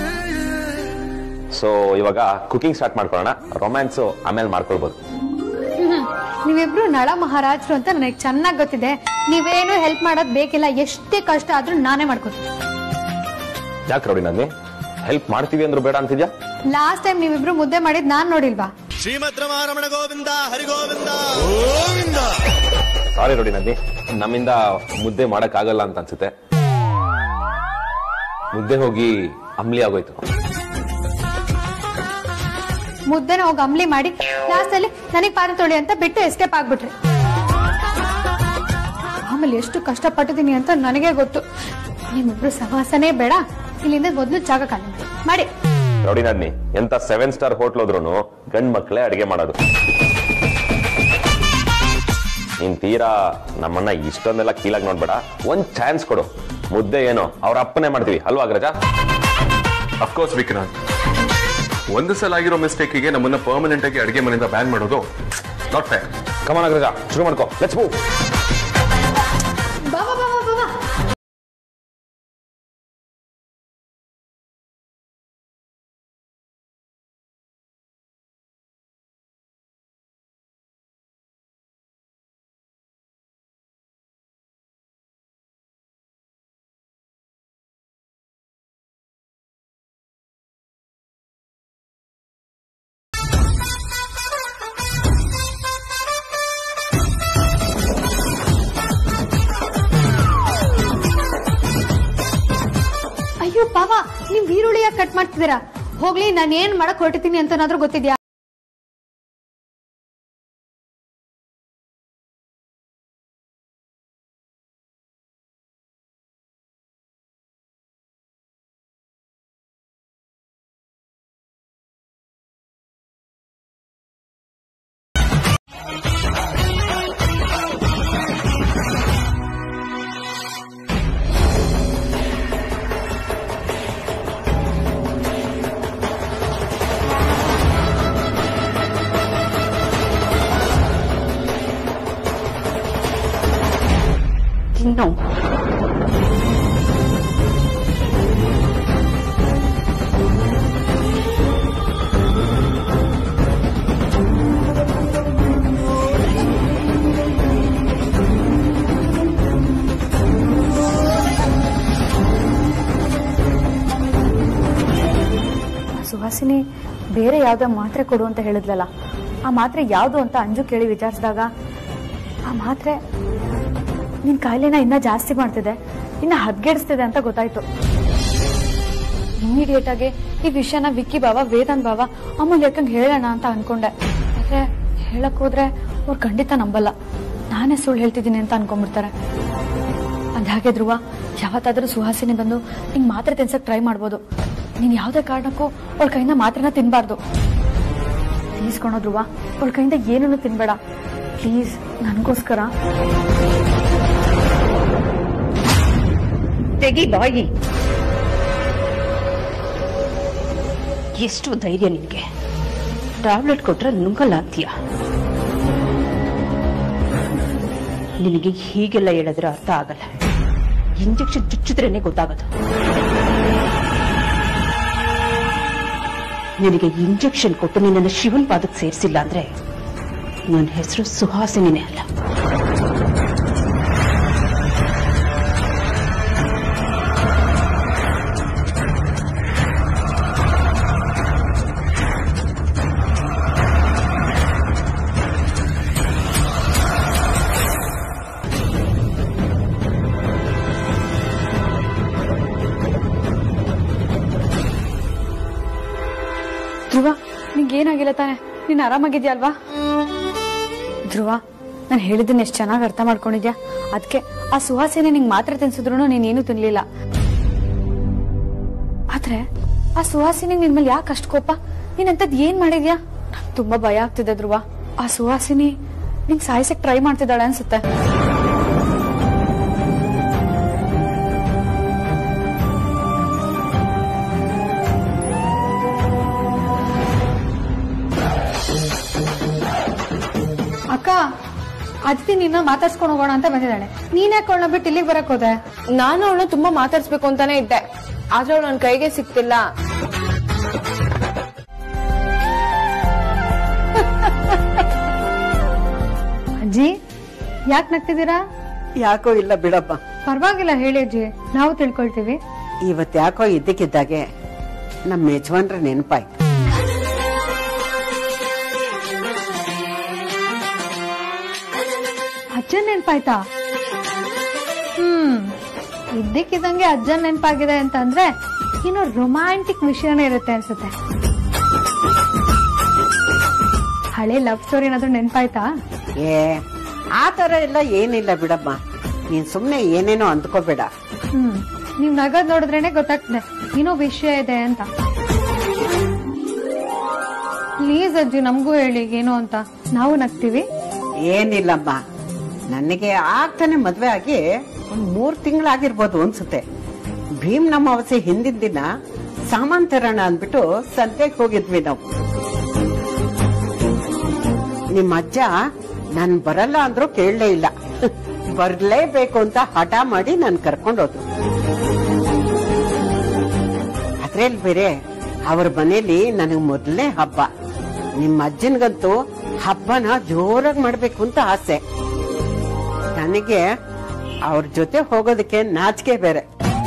ಸೊ ಇವಾಗ ಕುಕಿಂಗ್ ಸ್ಟಾರ್ಟ್ ಮಾಡ್ಕೊಳ್ಳೋಣ. ರೊಮ್ಯಾನ್ಸ್ ಆಮೇಲೆ ಮಾಡ್ಕೊಳ್ಬಹುದು. ನೀವಿಬ್ರು ನಳ ಮಹಾರಾಜರು ಅಂತ ನನಗೆ ಚೆನ್ನಾಗಿ ಗೊತ್ತಿದೆ. ನೀವೇನು ಹೆಲ್ಪ್ ಮಾಡೋದ್ ಬೇಕಿಲ್ಲ. ಎಷ್ಟೇ ಕಷ್ಟ ಆದ್ರೂ ನಾನೇ ಮಾಡ್ಕೊತೀನಿ. ಯಾಕೆ ರೌಡಿ ನಾದ್ನಿ, ಹೆಲ್ಪ್ ಮಾಡ್ತೀವಿ ಅಂದ್ರು ಬೇಡ ಅಂತಿದ್ಯಾ? ಲಾಸ್ಟ್ ಟೈಮ್ ನೀವಿಬ್ರು ಮುದ್ದೆ ಮಾಡಿದ್ ನಾನ್ ನೋಡಿಲ್ವಾ? ಶ್ರೀಮದ್ ರಮಾರಮಣ ಗೋವಿಂದ ಹರಿಗೋವಿಂದ ಗೋವಿಂದ. ಸಾರಿ ರೌಡಿ ನಾದ್ನಿ, ನಮ್ಮಿಂದ ಮುದ್ದೆ ಮಾಡಕ್ ಆಗಲ್ಲ ಅಂತ ಅನ್ಸುತ್ತೆ. ಮುದ್ದೆ ಹೋಗಿ ಅಂಬ್ಲಿ ಆಗೋಯ್ತು. ಮುದ್ದೆನ ಹೋಗಿ ಅಂಬ್ಲಿ ಮಾಡಿ ಲಾಸ್ಟ್ ಅಲ್ಲಿ ನನಗ್ ಪಾತ್ರೆ ತೊಳಿ ಅಂತ ಬಿಟ್ಟು ಎಸ್ಕೇಪ್ ಆಗ್ಬಿಟ್ರಿ. ಆಮೇಲೆ ಎಷ್ಟು ಕಷ್ಟಪಟ್ಟಿದೀನಿ ಅಂತ ನನಗೆ ಗೊತ್ತು. ನಿಮ್ಮಿಬ್ರು ಸಹವಾಸನೇ ಬೇಡ. ಇಲ್ಲಿಂದ ಮೊದಲು ಜಾಗ ಖಾಲಿ ಮಾಡಿ. ರೌಡಿ ನಾದ್ನಿ, ಎಂತ ಸೆವೆನ್ ಸ್ಟಾರ್ ಹೋಟ್ಲ್ ಹೋದ್ರೂ ಗಂಡ್ ಮಕ್ಳೇ ಅಡಿಗೆ ಮಾಡೋದು. ನೀನ್ ತೀರಾ ನಮ್ಮನ್ನ ಇಷ್ಟೊಂದೆಲ್ಲ ಕೀಳಾಗಿ ನೋಡ್ಬೇಡ. ಒಂದ್ ಚಾನ್ಸ್ ಕೊಡು. ಮುದ್ದೆ ಏನೋ ಅವ್ರ ಅಪ್ಪನೇ ಮಾಡ್ತೀವಿ ಅಲ್ವಾ ಅಗ್ರಜ? ಅಫ್ಕೋರ್ಸ್ ವಿಕ್ರಾಂತ್, ಒಂದು ಸಲ ಆಗಿರೋ ಮಿಸ್ಟೇಕಿಗೆ ನಮ್ಮನ್ನ ಪರ್ಮನೆಂಟ್ ಆಗಿ ಅಡಿಗೆ ಮನೆಯಿಂದ ಬ್ಯಾನ್ ಮಾಡೋದು ನಾಟ್ ಫೇರ್. ಕಮಾನ್ ಅಗ್ರಜ, ಶುರು ಮಾಡ್ಕೋ. Let's move. ಅಯ್ಯೋ ಬಾವಾ, ನೀವ್ ಈರುಳ್ಳಿ ಯಾಕೆ ಕಟ್ ಮಾಡ್ತಿದ್ದೀರಾ? ಹೋಗ್ಲಿ, ನಾನು ಏನ್ ಮಾಡಕ್ ಹೊರಟಿದ್ದೀನಿ ಅಂತನಾದ್ರೂ ಗೊತ್ತಿದ್ಯಾ? No. ಸುಹಾಸಿನಿ ಬೇರೆ ಯಾವ್ದೋ ಮಾತ್ರೆ ಕೊಡು ಅಂತ ಹೇಳಿದ್ಲಲ್ಲ, ಆ ಮಾತ್ರೆ ಯಾವ್ದು ಅಂತ ಅಂಜು ಕೇಳಿ ವಿಚಾರಿಸಿದಾಗ ಆ ಮಾತ್ರೆ ನಿನ್ ಕಾಯಿಲೆನ ಇನ್ನ ಜಾಸ್ತಿ ಮಾಡ್ತಿದೆ, ಇನ್ನ ಹದ್ಗೆಡಿಸ್ತಿದೆ ಅಂತ ಗೊತ್ತಾಯ್ತು. ಇಮಿಡಿಯೇಟ್ ಆಗಿ ಈ ವಿಷಯನ ವಿಕ್ಕಿ ಬಾವ, ವೇದಾಂತ್ ಬಾವ, ಅಮೂಲ್ಯಕ್ಕಂಗ್ ಹೇಳೋಣ ಅಂತ ಅನ್ಕೊಂಡೆ. ಆದ್ರೆ ಹೇಳಕ್ ಹೋದ್ರೆ ಅವ್ರು ಖಂಡಿತ ನಂಬಲ್ಲ. ನಾನೇ ಸುಳ್ಳು ಹೇಳ್ತಿದ್ದೀನಿ ಅಂತ ಅನ್ಕೊಂಡ್ಬಿಡ್ತಾರೆ. ಅಂದ್ಹಾಗೆ ಧ್ರುವ, ಯಾವತ್ತಾದ್ರೂ ಸುಹಾಸಿನಿ ಬಂದು ನಿಂಗ್ ಮಾತ್ರೆ ತಿನ್ಸಕ್ ಟ್ರೈ ಮಾಡ್ಬೋದು. ನೀನ್ ಯಾವ್ದೇ ಕಾರಣಕ್ಕೂ ಅವಳ ಕೈಯಿಂದ ಮಾತ್ರೆನ ತಿನ್ಬಾರ್ದು. ತೀಸ್ಕೊಳೋ ಧ್ರುವ, ಅವಳ ಕೈಯಿಂದ ಏನನ್ನು ತಿನ್ಬೇಡ. ಪ್ಲೀಸ್ ನನಗೋಸ್ಕರ. ತೆಗಿ ಬಾಯಿ. ಎಷ್ಟು ಧೈರ್ಯ ನಿನ್ಗೆ? ಟ್ಯಾಬ್ಲೆಟ್ ಕೊಟ್ರೆ ನುಂಗಲ್ಲ ಅಂತೀಯ. ನಿನಗೆ ಹೀಗೆಲ್ಲ ಹೇಳಿದ್ರೆ ಅರ್ಥ ಆಗಲ್ಲ. ಇಂಜೆಕ್ಷನ್ ಚುಚ್ಚಿದ್ರೇನೆ ಗೊತ್ತಾಗೋದು. ನಿನಗೆ ಇಂಜೆಕ್ಷನ್ ಕೊಟ್ಟು ನಿನ್ನನ್ನು ಶಿವನ್ ಪಾದಕ್ಕೆ ಸೇರಿಸಿಲ್ಲ ಅಂದ್ರೆ ನನ್ನ ಹೆಸರು ಸುಹಾಸಿನಿನೇ ಅಲ್ಲ. ಧ್ರುವ, ನಿಂಗೇನಾಗಿಲ್ಲ ತಾನೆ? ನೀನ್ ಆರಾಮಾಗಿದ್ಯಲ್ವಾ? ಧ್ರುವ, ನಾನು ಹೇಳಿದ್ದನ್ನ ಎಷ್ಟು ಚೆನ್ನಾಗಿ ಅರ್ಥ ಮಾಡ್ಕೊಂಡಿದ್ಯಾ. ಅದಕ್ಕೆ ಆ ಸುಹಾಸಿನಿ ನಿಂಗೆ ಮಾತ್ರ ತಿನ್ಸಿದ್ರು ನೀನೇನು ತಿನ್ಲಿಲ್ಲ. ಆದ್ರೆ ಆ ಸುಹಾಸಿನಿ ನಿನ್ ಮೇಲೆ ಯಾಕೆ ಅಷ್ಟು ಕೋಪ? ನೀನಂತದ್ ಏನ್ ಮಾಡಿದ್ಯಾ? ನಂಗೆ ತುಂಬಾ ಭಯ ಆಗ್ತಿದೆ ಧ್ರುವ. ಆ ಸುಹಾಸಿನಿ ನಿಂಗೆ ಸಾಯಿಸಕ್ ಟ್ರೈ ಮಾಡ್ತಿದ್ದಾಳೆ ಅನ್ಸುತ್ತೆ. ಅಕ್ಕ, ಅದಿತಿ ನಿನ್ನ ಮಾತಾಡ್ಸ್ಕೊಂಡು ಹೋಗೋಣ ಅಂತ ಬಂದಿದ್ದಾಳೆ. ನೀನ್ ಯಾಕೆ ಅವಳನ್ನ ಬಿಟ್ಟು ಇಲ್ಲಿಗೆ ಬರಕ್ ಹೋದೆ? ನಾನು ಅವಳನ್ನ ತುಂಬಾ ಮಾತಾಡ್ಸ್ಬೇಕು ಅಂತಾನೆ ಇದ್ದೆ, ಆದ್ರೆ ಅವಳು ನನ್ನ ಕೈಗೆ ಸಿಕ್ತಿಲ್ಲ. ಅಜ್ಜಿ, ಯಾಕೆ ನಗ್ತಿದ್ದೀರಾ? ಯಾಕೋ ಇಲ್ಲ ಬಿಡಪ್ಪ. ಪರವಾಗಿಲ್ಲ ಹೇಳಿ ಅಜ್ಜಿ, ನಾವು ತಿಳ್ಕೊಳ್ತೀವಿ. ಇವತ್ ಯಾಕೋ ಇದ್ದಕ್ಕಿದ್ದಾಗೆ ನಮ್ಮ ಯಜಮಾನ್ರ ನೆನಪಾಯ್ತು. ಅಜ್ಜನ್ ನೆನ್ಪಾಯ್ತಾ? ಹ್ಮ್, ಇದ್ದಕ್ಕಿದ್ದಂಗೆ ಅಜ್ಜನ್ ನೆನ್ಪಾಗಿದೆ ಅಂತಂದ್ರೆ ಇನ್ನು ರೊಮ್ಯಾಂಟಿಕ್ ವಿಷಯನೇ ಇರುತ್ತೆ ಅನ್ಸುತ್ತೆ. ಹಳೆ ಲವ್ ಸ್ಟೋರಿ ಏನಾದ್ರು ನೆನ್ಪಾಯ್ತಾ? ಏ, ಆ ತರ ಎಲ್ಲ ಏನಿಲ್ಲ ಬಿಡಮ್ಮ. ನೀನ್ ಸುಮ್ನೆ ಏನೇನೋ ಅಂದ್ಕೋಬೇಡ. ಹ್ಮ್, ನೀವ್ ನಗದ್ ನೋಡಿದ್ರೇನೆ ಗೊತ್ತಾಗ್ತದೆ ಏನೋ ವಿಷಯ ಇದೆ ಅಂತ. ಪ್ಲೀಸ್ ಅಜ್ಜಿ, ನಮಗೂ ಹೇಳಿ ಏನು ಅಂತ, ನಾವು ನಗ್ತೀವಿ. ಏನಿಲ್ಲಮ್ಮ, ನನಗೆ ಆಗ್ತಾನೆ ಮದ್ವೆ ಆಗಿ ಒಂದ್ ಮೂರ್ ತಿಂಗಳಾಗಿರ್ಬೋದು ಅನ್ಸುತ್ತೆ. ಭೀಮ್ ನಮ್ಮ ಅವಸೆ ಹಿಂದಿನ ದಿನ ಸಾಮಾನ್ ತರೋಣ ಅಂದ್ಬಿಟ್ಟು ಸಂತೆಗೆ ಹೋಗಿದ್ವಿ ನಾವು. ನಿಮ್ಮ ಅಜ್ಜ ನಾನ್ ಬರಲ್ಲ ಅಂದ್ರೂ ಕೇಳಲೇ ಇಲ್ಲ, ಬರ್ಲೇಬೇಕು ಅಂತ ಹಠ ಮಾಡಿ ನಾನ್ ಕರ್ಕೊಂಡೋದ್ರು. ಅದ್ರಲ್ಲಿ ಬೇರೆ ಅವ್ರ ಮನೇಲಿ ನನಗ್ ಮೊದಲನೇ ಹಬ್ಬ. ನಿಮ್ಮ ಅಜ್ಜನ್ಗಂತೂ ಹಬ್ಬನ ಜೋರಾಗಿ ಮಾಡ್ಬೇಕು ಅಂತ ಆಸೆ. ನನಗೆ ಅವ್ರ ಜೊತೆ ಹೋಗೋದಕ್ಕೆ ನಾಚಿಕೆ ಬೇರೆ.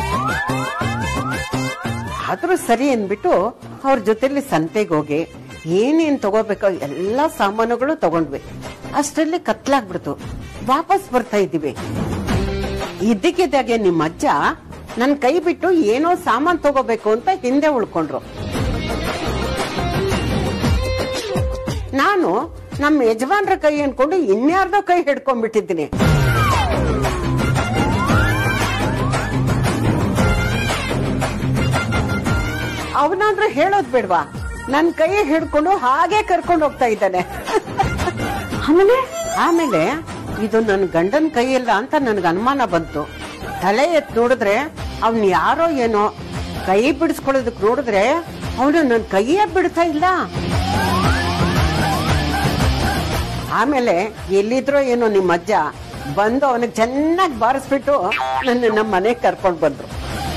ಆದ್ರೂ ಸರಿ ಅನ್ಬಿಟ್ಟು ಅವ್ರ ಜೊತೆಲಿ ಸಂತೆಗೆ ಹೋಗಿ ಏನೇನ್ ತಗೋಬೇಕೋ ಎಲ್ಲಾ ಸಾಮಾನುಗಳು ತಗೊಂಡ್ವಿ. ಅಷ್ಟರಲ್ಲಿ ಕತ್ಲಾಗ್ಬಿಡ್ತು. ವಾಪಸ್ ಬರ್ತಾ ಇದ್ದೀವಿ. ಇದ್ದಕ್ಕಿದ್ದಾಗೆ ನಿಮ್ಮ ಅಜ್ಜ ನನ್ ಕೈ ಬಿಟ್ಟು ಏನೋ ಸಾಮಾನ್ ತಗೋಬೇಕು ಅಂತ ಹಿಂದೆ ಉಳ್ಕೊಂಡ್ರು. ನಾನು ನಮ್ಮ ಯಜಮಾನ್ರ ಕೈ ಅನ್ಕೊಂಡು ಇನ್ಯಾರ್ದೋ ಕೈ ಹಿಡ್ಕೊಂಡ್ಬಿಟ್ಟಿದ್ದೀನಿ. ಅವನಾದ್ರೂ ಹೇಳೋದ್ ಬೇಡ್ವಾ? ನನ್ ಕೈ ಹಿಡ್ಕೊಂಡು ಹಾಗೆ ಕರ್ಕೊಂಡು ಹೋಗ್ತಾ ಇದ್ದಾನೆ. ಆಮೇಲೆ ಆಮೇಲೆ ಇದು ನನ್ ಗಂಡನ್ ಕೈಯಲ್ಲ ಅಂತ ನನ್ಗೆ ಅನುಮಾನ ಬಂತು. ತಲೆ ಎತ್ ನೋಡಿದ್ರೆ ಅವ್ನ್ ಯಾರೋ ಏನೋ ಕೈ ಬಿಡಿಸ್ಕೊಳ್ಳೋದಕ್ ನೋಡಿದ್ರೆ ಅವನು ನನ್ ಕೈಯೇ ಬಿಡ್ತಾ ಇಲ್ಲ. ಆಮೇಲೆ ಎಲ್ಲಿದ್ರೋ ಏನೋ ನಿಮ್ಮ ಅಜ್ಜ ಬಂದು ಅವನಿಗೆ ಚೆನ್ನಾಗಿ ಬಾರಿಸ್ಬಿಟ್ಟು ನನ್ನ ನಮ್ಮ ಮನೆಗೆ ಕರ್ಕೊಂಡ್ ಬಂದ್ರು.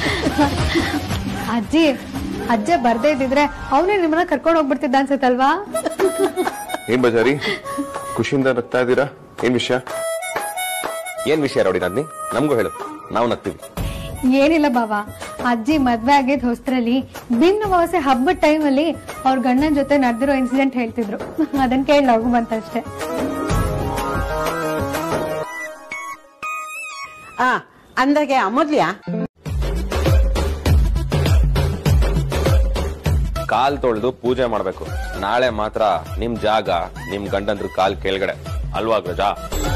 ಅಜ್ಜಿ, ಅಜ್ಜ ಬರ್ದೇ ಇದ್ದಿದ್ರೆ ಅವನೇ ನಿಮ್ಮನ್ನ ಕರ್ಕೊಂಡು ಹೋಗ್ಬಿಡ್ತಿದ್ದ ಅನ್ಸುತ್ತಲ್ವಾ? ಏನ್ ಬಜಾರಿ, ಖುಷಿಯಿಂದ ನಗ್ತಾ ಇದ್ದೀರಾ? ಏನ್ ವಿಷಯ? ಏನ್ ವಿಷಯ ರೌಡಿ ನದ್ನಿ? ನಮ್ಗೂ ಹೇಳು, ನಾವು ನಗ್ತೀವಿ. ಏನಿಲ್ಲ ಬಾವಾ, ಅಜ್ಜಿ ಮದ್ವೆ ಆಗಿದ್ ಹೊಸ್ತರಲ್ಲಿ ಬಿನ್ ಅಮಾವಾಸ್ಯೆ ಹಬ್ಬದ ಟೈಮಲ್ಲಿ ಅವ್ರ ಗಂಡನ ಜೊತೆ ನಡೆದಿರೋ ಇನ್ಸಿಡೆಂಟ್ ಹೇಳ್ತಿದ್ರು. ಅದನ್ನ ಕೇಳಿ ನಗು ಬಂತಷ್ಟೇ. ಆ ಅಂದಾಗೆ ಅಮೂಲ್ಯ, ಕಾಲ್ ತೊಳೆದು ಪೂಜೆ ಮಾಡ್ಬೇಕು. ನಾಳೆ ಮಾತ್ರ ನಿಮ್ ಜಾಗ ನಿಮ್ ಗಂಡಂದ್ರ ಕಾಲ್ ಕೆಳಗಡೆ ಅಲ್ವಾ ಗ್ರಜಾ?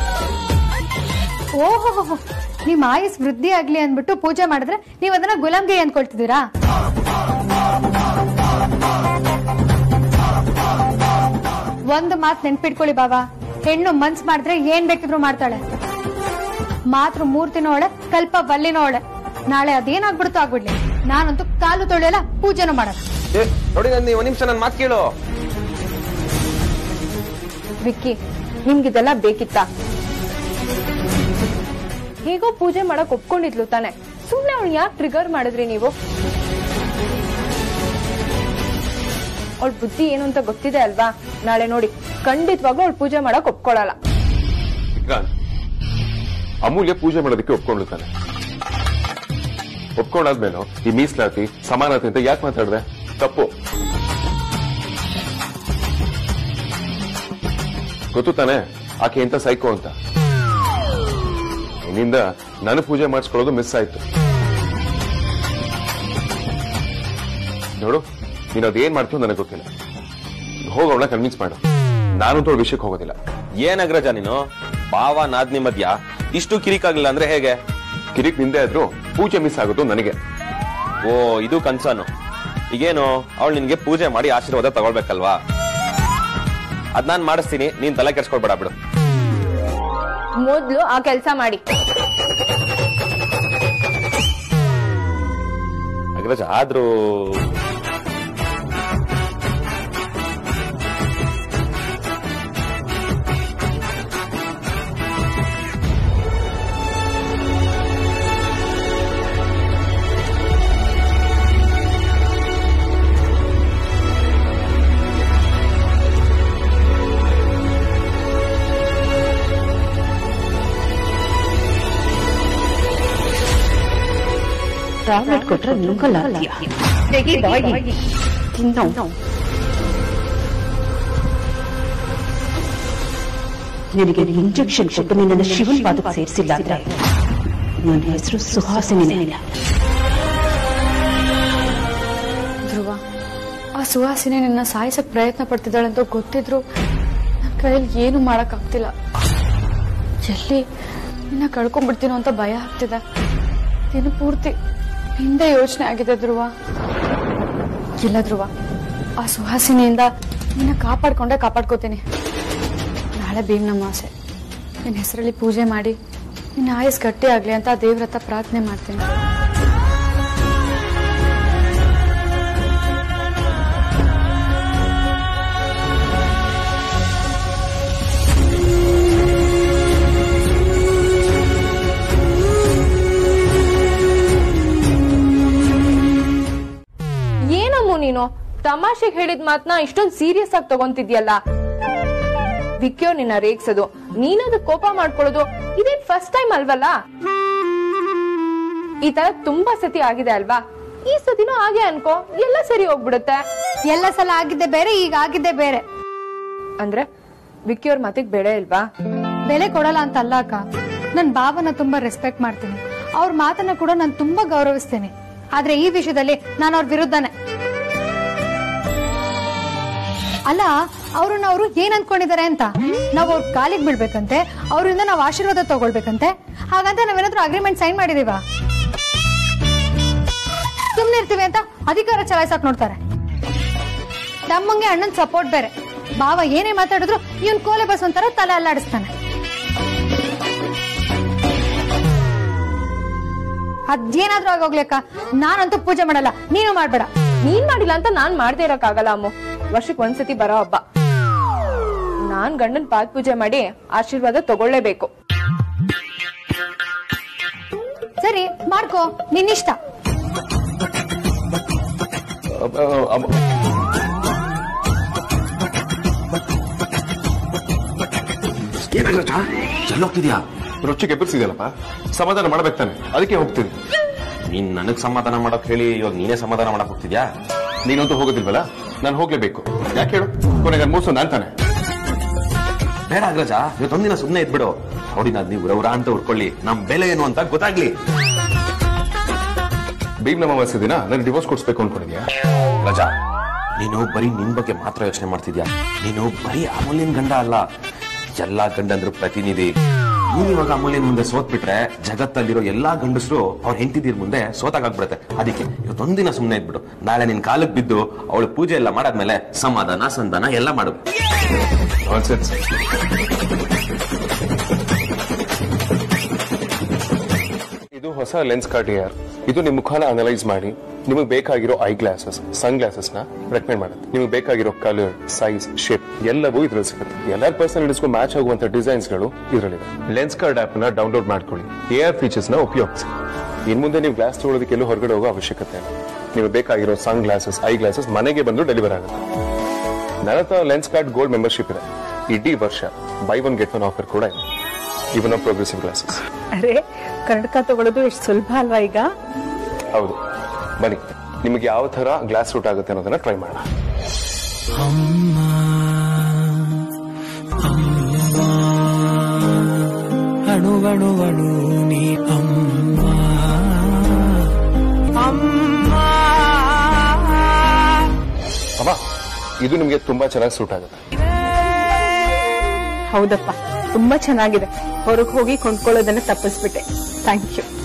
ಓಹೋ, ನಿಮ್ ಆಯುಸ್ ವೃದ್ಧಿ ಆಗ್ಲಿ ಅಂದ್ಬಿಟ್ಟು ಪೂಜೆ ಮಾಡಿದ್ರೆ ನೀವ್ ಅದನ್ನ ಗುಲಾಮ್ಗಿರಿ ಅಂದ್ಕೊಳ್ತಿದ್ದೀರಾ? ಒಂದು ಮಾತ್ ನೆನ್ಪಿಟ್ಕೊಳ್ಳಿ ಬಾವಾ, ಹೆಣ್ಣು ಮನ್ಸ್ ಮಾಡಿದ್ರೆ ಏನ್ ಬೇಕಿದ್ರು ಮಾಡ್ತಾಳೆ. ಮಾತ್ರ ಮೂರ್ತಿನೋಳೆ, ಕಲ್ಪ ಬಲ್ಲಿನೋಳೆ. ನಾಳೆ ಅದೇನಾಗ್ಬಿಡ್ತು ಆಗ್ಬಿಡ್ಲಿ, ನಾನಂತೂ ಕಾಲು ತೊಳೆಯಲ್ಲ, ಪೂಜೆನೂ ಮಾಡಲ್ಲ. ನೋಡಿ ನಂದಿ, ಒಂದ್ ನಿಮಿಷ ನನ್ ಮಾತು ಕೇಳು. ವಿಕ್ಕಿ, ನಿಮ್ಗಿದೆಲ್ಲ ಬೇಕಿತ್ತ? ಹೇಗೋ ಪೂಜೆ ಮಾಡಕ್ ಒಪ್ಕೊಂಡಿದ್ಲು ತಾನೆ, ಸುಮ್ನೆ ಅವಳು ಯಾಕೆ ಟ್ರಿಗರ್ ಮಾಡಿದ್ರಿ ನೀವು? ಅವಳ ಬುದ್ಧಿ ಏನು ಅಂತ ಗೊತ್ತಿದೆ ಅಲ್ವಾ? ನಾಳೆ ನೋಡಿ ಖಂಡಿತವಾಗ್ಲೂ ಅವಳು ಪೂಜೆ ಮಾಡಕ್ ಒಪ್ಕೊಳ್ಳಲ್ಲ. ಅಮೂಲ್ಯ ಪೂಜೆ ಮಾಡೋದಕ್ಕೆ ಒಪ್ಕೊಂಡ್ತಾನೆ. ಒಪ್ಕೊಂಡಾದ್ಮೇಲೆ ಈ ಮೀಸಲಾತಿ ಸಮಾನತೆ ಅಂತ ಯಾಕೆ ಮಾತಾಡಿದೆ? ತಪ್ಪು. ಗೊತ್ತು ತಾನೆ ಆಕೆ ಎಂತ ಸೈಕೋ ಅಂತ. ಇನ್ನಿಂದ ನಾನು ಪೂಜೆ ಮಾಡಿಸ್ಕೊಳ್ಳೋದು ಮಿಸ್ ಆಯ್ತು. ನೋಡು, ನೀನು ಅದೇನ್ ಮಾಡ್ತೀವ ನನಗೆ ಗೊತ್ತಿಲ್ಲ. ಹೋಗೋಣ ಕನ್ವಿನ್ಸ್ ಮಾಡು. ನಾನಂತೂ ವಿಷಯಕ್ಕೆ ಹೋಗೋದಿಲ್ಲ. ಏನ್ ಅಗ್ರಜ ನೀನು? ಭಾವ ನಾದ್ನಿ ಮಧ್ಯ ಇಷ್ಟು ಕಿರಿಕಾಗ್ಲಿಲ್ಲ ಅಂದ್ರೆ ಹೇಗೆ? ಕಿರಿಕ್ ನಿಂದೆ ಆದ್ರೂ ಪೂಜೆ ಮಿಸ್ ಆಗೋದು ನನಗೆ. ಓ, ಇದು ಕನ್ಸರ್ನು. ಈಗೇನು ಅವಳು ನಿನ್ಗೆ ಪೂಜೆ ಮಾಡಿ ಆಶೀರ್ವಾದ ತಗೊಳ್ಬೇಕಲ್ವಾ? ಅದ್ ನಾನ್ ಮಾಡಿಸ್ತೀನಿ, ನೀನ್ ತಲೆ ಕೆಡ್ಸ್ಕೊಳ್ಬೇಡ ಬಿಡು. ಮೊದ್ಲು ಆ ಕೆಲ್ಸ ಮಾಡಿ. ಅಗ್ರಜ ಆದ್ರೂ ಟ್ಯಾಬ್ಲೆಟ್ ಕೊಟ್ರೆ ನುಂಗಲ್ಲ. ನಿನಗೆ ಇಂಜೆಕ್ಷನ್ ಕೊಟ್ಟು ನಿನ್ನ ಶಿವನ್ ಪಾದಕ್ಕೆ ಸೇರಿಸಿಲ್ಲ ಅಂದ್ರೆ ನನ್ನ ಹೆಸರು ಸುಹಾಸಿನಿ. ಧ್ರುವ, ಆ ಸುಹಾಸಿನಿ ನಿನ್ನ ಸಾಯಿಸಕ್ ಪ್ರಯತ್ನ ಪಡ್ತಿದ್ದಾಳಂತ ಗೊತ್ತಿದ್ರು ನನ್ನ ಕೈಯಲ್ಲಿ ಏನು ಮಾಡಕ್ ಆಗ್ತಿಲ್ಲ. ಎಲ್ಲಿ ನಿನ್ನ ಕಳ್ಕೊಂಡ್ಬಿಡ್ತೀನೋ ಅಂತ ಭಯ ಆಗ್ತಿದೆ. ದಿನ ಪೂರ್ತಿ ಹಿಂದೆ ಯೋಚನೆ ಆಗಿದೆ ಧ್ರುವ. ಇಲ್ಲ ಧ್ರುವ, ಆ ಸುಹಾಸಿನಿಯಿಂದ ನಿನ್ನ ಕಾಪಾಡ್ಕೊಂಡೆ ಕಾಪಾಡ್ಕೋತೀನಿ. ನಾಳೆ ಭೀಮ್ನಮಾಸೆ, ನಿನ್ನ ಹೆಸರಲ್ಲಿ ಪೂಜೆ ಮಾಡಿ ನಿನ್ನ ಆಯಸ್ ಗಟ್ಟಿ ಆಗ್ಲಿ ಅಂತ ದೇವ್ರ ಹತ್ರ ಪ್ರಾರ್ಥನೆ ಮಾಡ್ತೀನಿ. ನೀನು ತಮಾಷೆಗೆ ಹೇಳಿದ ಮಾತನ್ನ ಇಷ್ಟೊಂದು ಸೀರಿಯಸ್ ಆಗಿ ತಗೊಂತಿದ್ಯಲ್ಲ. ವಿಕ್ಯೋ ನಿನ್ನ ರೇಗ್ಸೋದು, ನೀನದು ಕೋಪ ಮಾಡ್ಕೊಳ್ಳೋದು ಇದೇನ್ ಫಸ್ಟ್ ಟೈಮ್ ಅಲ್ವಲ್ಲ? ಈ ತರ ತುಂಬಾ ಸತಿ ಆಗಿದೆ ಅಲ್ವಾ? ಈ ಸತಿನೂ ಹಾಗೆ ಅನ್ಕೋ, ಎಲ್ಲ ಸರಿ ಹೋಗ್ಬಿಡುತ್ತೆ. ಎಲ್ಲ ಸಲ ಆಗಿದ್ದೆ ಬೇರೆ, ಈಗ ಆಗಿದ್ದೆ ಬೇರೆ. ಅಂದ್ರೆ ವಿಕ್ಯೋರ್ ಮಾತಿಗೆ ಬೆಲೆ ಇಲ್ವಾ? ಬೆಲೆ ಕೊಡಲ್ಲ ಅಂತ ಅಲ್ಲ ಅಕ್ಕ, ನನ್ ಬಾಬನ ತುಂಬಾ ರೆಸ್ಪೆಕ್ಟ್ ಮಾಡ್ತೀನಿ, ಅವ್ರ ಮಾತನ್ನ ಕೂಡ ನಾನು ತುಂಬಾ ಗೌರವಿಸ್ತೀನಿ. ಆದ್ರೆ ಈ ವಿಷಯದಲ್ಲಿ ನಾನು ಅವ್ರ ವಿರುದ್ಧನೇ. ಅಲ್ಲ, ಅವ್ರನ್ನ ಅವರು ಏನ್ ಅನ್ಕೊಂಡಿದ್ದಾರೆ ಅಂತ? ನಾವ್ ಅವ್ರ ಕಾಲಿಗೆ ಬೀಳ್ಬೇಕಂತೆ, ಅವರಿಂದ ನಾವ್ ಆಶೀರ್ವಾದ ತಗೊಳ್ಬೇಕಂತೆ. ಹಾಗಂತ ನಾವೇನಾದ್ರೂ ಅಗ್ರಿಮೆಂಟ್ ಸೈನ್ ಮಾಡಿದೀವ? ಸುಮ್ನೆ ಇರ್ತೀವಿ ಅಂತ ಅಧಿಕಾರ ಚಲಾಯಿಸಕ್ ನೋಡ್ತಾರೆ. ತಮ್ಮಂಗೆ ಅಣ್ಣನ್ ಸಪೋರ್ಟ್ ಬೇರೆ. ಬಾವ ಏನೇ ಮಾತಾಡಿದ್ರು ಇವನ್ ಕೋಲೆ ಬಸ್ ಒಂಥರ ತಲೆ ಅಲ್ಲಾಡಿಸ್ತಾನೆ. ಅದೇನಾದ್ರೂ ಆಗೋಗ್ಲಿಕ್ಕ, ನಾನಂತೂ ಪೂಜೆ ಮಾಡಲ್ಲ, ನೀನು ಮಾಡ್ಬೇಡ. ನೀನ್ ಮಾಡಿಲ್ಲ ಅಂತ ನಾನ್ ಮಾಡ್ದೇ ಇರಕ್ಕಾಗಲ್ಲ ಅಮ್ಮ. ವರ್ಷಕ್ಕೆ ಒಂದ್ಸತಿ ಬರೋ ಹಬ್ಬ, ನಾನ್ ಗಂಡನ್ ಪಾದ ಪೂಜೆ ಮಾಡಿ ಆಶೀರ್ವಾದ ತಗೊಳ್ಳೇಬೇಕು. ಸರಿ ಮಾಡ್ಕೋ, ನಿನ್ನಿಷ್ಟ. ಎಲ್ಲೋಗ್ತಿದ್ಯಾ? ರುಚಿಗೆ ಎಬ್ಬರಿಸಿದೆಯಲ್ಲಪ್ಪ, ಸಮಾಧಾನ ಮಾಡ್ಬೇಕು ತಾನೆ, ಅದಕ್ಕೆ ಹೋಗ್ತೀನಿ. ನೀನ್ ನನಗ್ ಸಮಾಧಾನ ಮಾಡಕ್ ಹೇಳಿ ಇವಾಗ ನೀನೇ ಸಮಾಧಾನ ಮಾಡಕ್ ಹೋಗ್ತಿದ್ಯಾ? ನೀನಂತೂ ಹೋಗೋದಿಲ್ವಲ್ಲ, ನಾನು ಹೋಗ್ಲೇಬೇಕು. ಯಾಕೆ ಹೇಳು? ಕೊನೆಗೆ ಮೋಸ ನಾನ್ ತಾನೆ. ಬೇಡ ಅಗ್ರಜ, ಇವತ್ತೊಂದಿನ ಸುಮ್ಮನೆ ಇದ್ಬಿಡು. ಅವಡಿನ ನೀವು ರೌರ ಅಂತ ಉಡ್ಕೊಳ್ಳಿ, ನಮ್ ಬೆಲೆ ಏನು ಅಂತ ಗೊತ್ತಾಗ್ಲಿ. ಭೀಮ್ನಮಾವಾಸ್ಯ ದಿನ ನನ್ ಡಿವೋರ್ಸ್ ಕೊಡ್ಸ್ಬೇಕು ಅನ್ಕೊಂಡಿದ್ಯಾ? ರಜಾ, ನೀನು ಬರೀ ನಿನ್ ಬಗ್ಗೆ ಮಾತ್ರ ಯೋಚನೆ ಮಾಡ್ತಿದ್ಯಾ. ನೀನು ಬರೀ ಅಮೂಲ್ಯನ್ ಗಂಡ ಅಲ್ಲ, ಎಲ್ಲಾ ಗಂಡಂದ್ರು ಪ್ರತಿನಿಧಿ. ನೀನ್ ಇವಾಗ ಅಮೂಲ್ಯನ್ ಮುಂದೆ ಸೋತ್ ಬಿಟ್ರೆ ಜಗತ್ತಲ್ಲಿರೋ ಎಲ್ಲಾ ಗಂಡಸರು ಅವ್ರ ಹೆಂಡತಿದಿರ್ ಮುಂದೆ ಸೋತಾಗ್ಬಿಡತ್ತೆ. ಅದಕ್ಕೆ ಇವತ್ತೊಂದಿನ ಸುಮ್ನೆ ಇದ್ಬಿಡು, ನಾಳೆ ನಿನ್ ಕಾಲಕ್ಕೆ ಬಿದ್ದು ಅವಳು ಪೂಜೆ ಎಲ್ಲ ಮಾಡಾದ್ಮೇಲೆ ಸಮಾಧಾನ ಸಂಧಾನ ಎಲ್ಲ ಮಾಡು. ಇದು ಹೊಸ ಲೆನ್ಸ್ ಕಾರ್ಟಿಯರ್. ಇದು ನಿಮ್ ಮುಖಾನ ಅನಲೈಸ್ ಮಾಡಿ ನಿಮಗೆ ಬೇಕಾಗಿರೋ ಐ ಗ್ಲಾಸಸ್ ಸನ್ ಗ್ಲಾಸಸ್ ನ ರೆಕಮೆಂಡ್ ಮಾಡುತ್ತೆ. ನಿಮಗೆ ಬೇಕಾಗಿರೋ ಕಲರ್ ಸೈಜ್ ಶೇಪ್ ಎಲ್ಲವೂ ಇದ್ರಲ್ಲಿ ಸಿಗುತ್ತೆ. ಎಲ್ಲರ ಪರ್ಸನಾಲಿಟೀಸ್ಗೂ ಮ್ಯಾಚ್ ಆಗುವಂತ ಡಿಸೈನ್ಸ್ ಗಳು ಇದರಲ್ಲಿವೆ. ಲೆನ್ಸ್ ಕಾರ್ಡ್ ಆಪ್ ನ ಡೌನ್ಲೋಡ್ ಮಾಡ್ಕೊಳ್ಳಿ, ಎ ಆರ್ ಫೀಚರ್ಸ್ ನ ಉಪಯೋಗಿಸಿ. ಇನ್ ಮುಂದೆ ನೀವು ಗ್ಲಾಸ್ ತಗೊಳ್ಳೋದಕ್ಕೆ ಎಲ್ಲೂ ಹೊರಗಡೆ ಹೋಗೋ ಅವಶ್ಯಕತೆ ಇಲ್ಲ. ನಿಮಗೆ ಬೇಕಾಗಿರೋ ಸನ್ ಗ್ಲಾಸಸ್ ಐ ಗ್ಲಾಸಸ್ ಮನೆಗೆ ಬಂದು ಡೆಲಿವರ್ ಆಗುತ್ತೆ. ನನ್ನ ಹತ್ರ ಲೆನ್ಸ್ ಕಾರ್ಡ್ ಗೋಲ್ಡ್ ಮೆಂಬರ್ಶಿಪ್ ಇದೆ. ಇಡೀ ವರ್ಷ buy one get one offer ಕೂಡ ಇದೆ. Even progressive glasses. ಅರೆ ಕನ್ನಡಕ ತಗೊಳ್ಳೋದು ಎಷ್ಟು ಸುಲಭ ಅಲ್ವಾ ಈಗ? ಹೌದು, ಬನ್ನಿ ನಿಮಗೆ ಯಾವ ತರ ಗ್ಲಾಸ್ ಸೂಟ್ ಆಗುತ್ತೆ ಅನ್ನೋದನ್ನ ಟ್ರೈ ಮಾಡೋಣ. ಅಣುವಣುವಣು ನೀ ಅಮ್ಮ ಅಮ್ಮ, ಇದು ನಿಮಗೆ ತುಂಬಾ ಚೆನ್ನಾಗಿ ಸೂಟ್ ಆಗುತ್ತೆ. ಹೌದಪ್ಪ, ತುಂಬಾ ಚೆನ್ನಾಗಿದೆ. ಹೊರಗೆ ಹೋಗಿ ಕೊಂಡ್ಕೊಳ್ಳೋದನ್ನ ತಪ್ಪಿಸ್ಬಿಟ್ಟೆ. Thank you.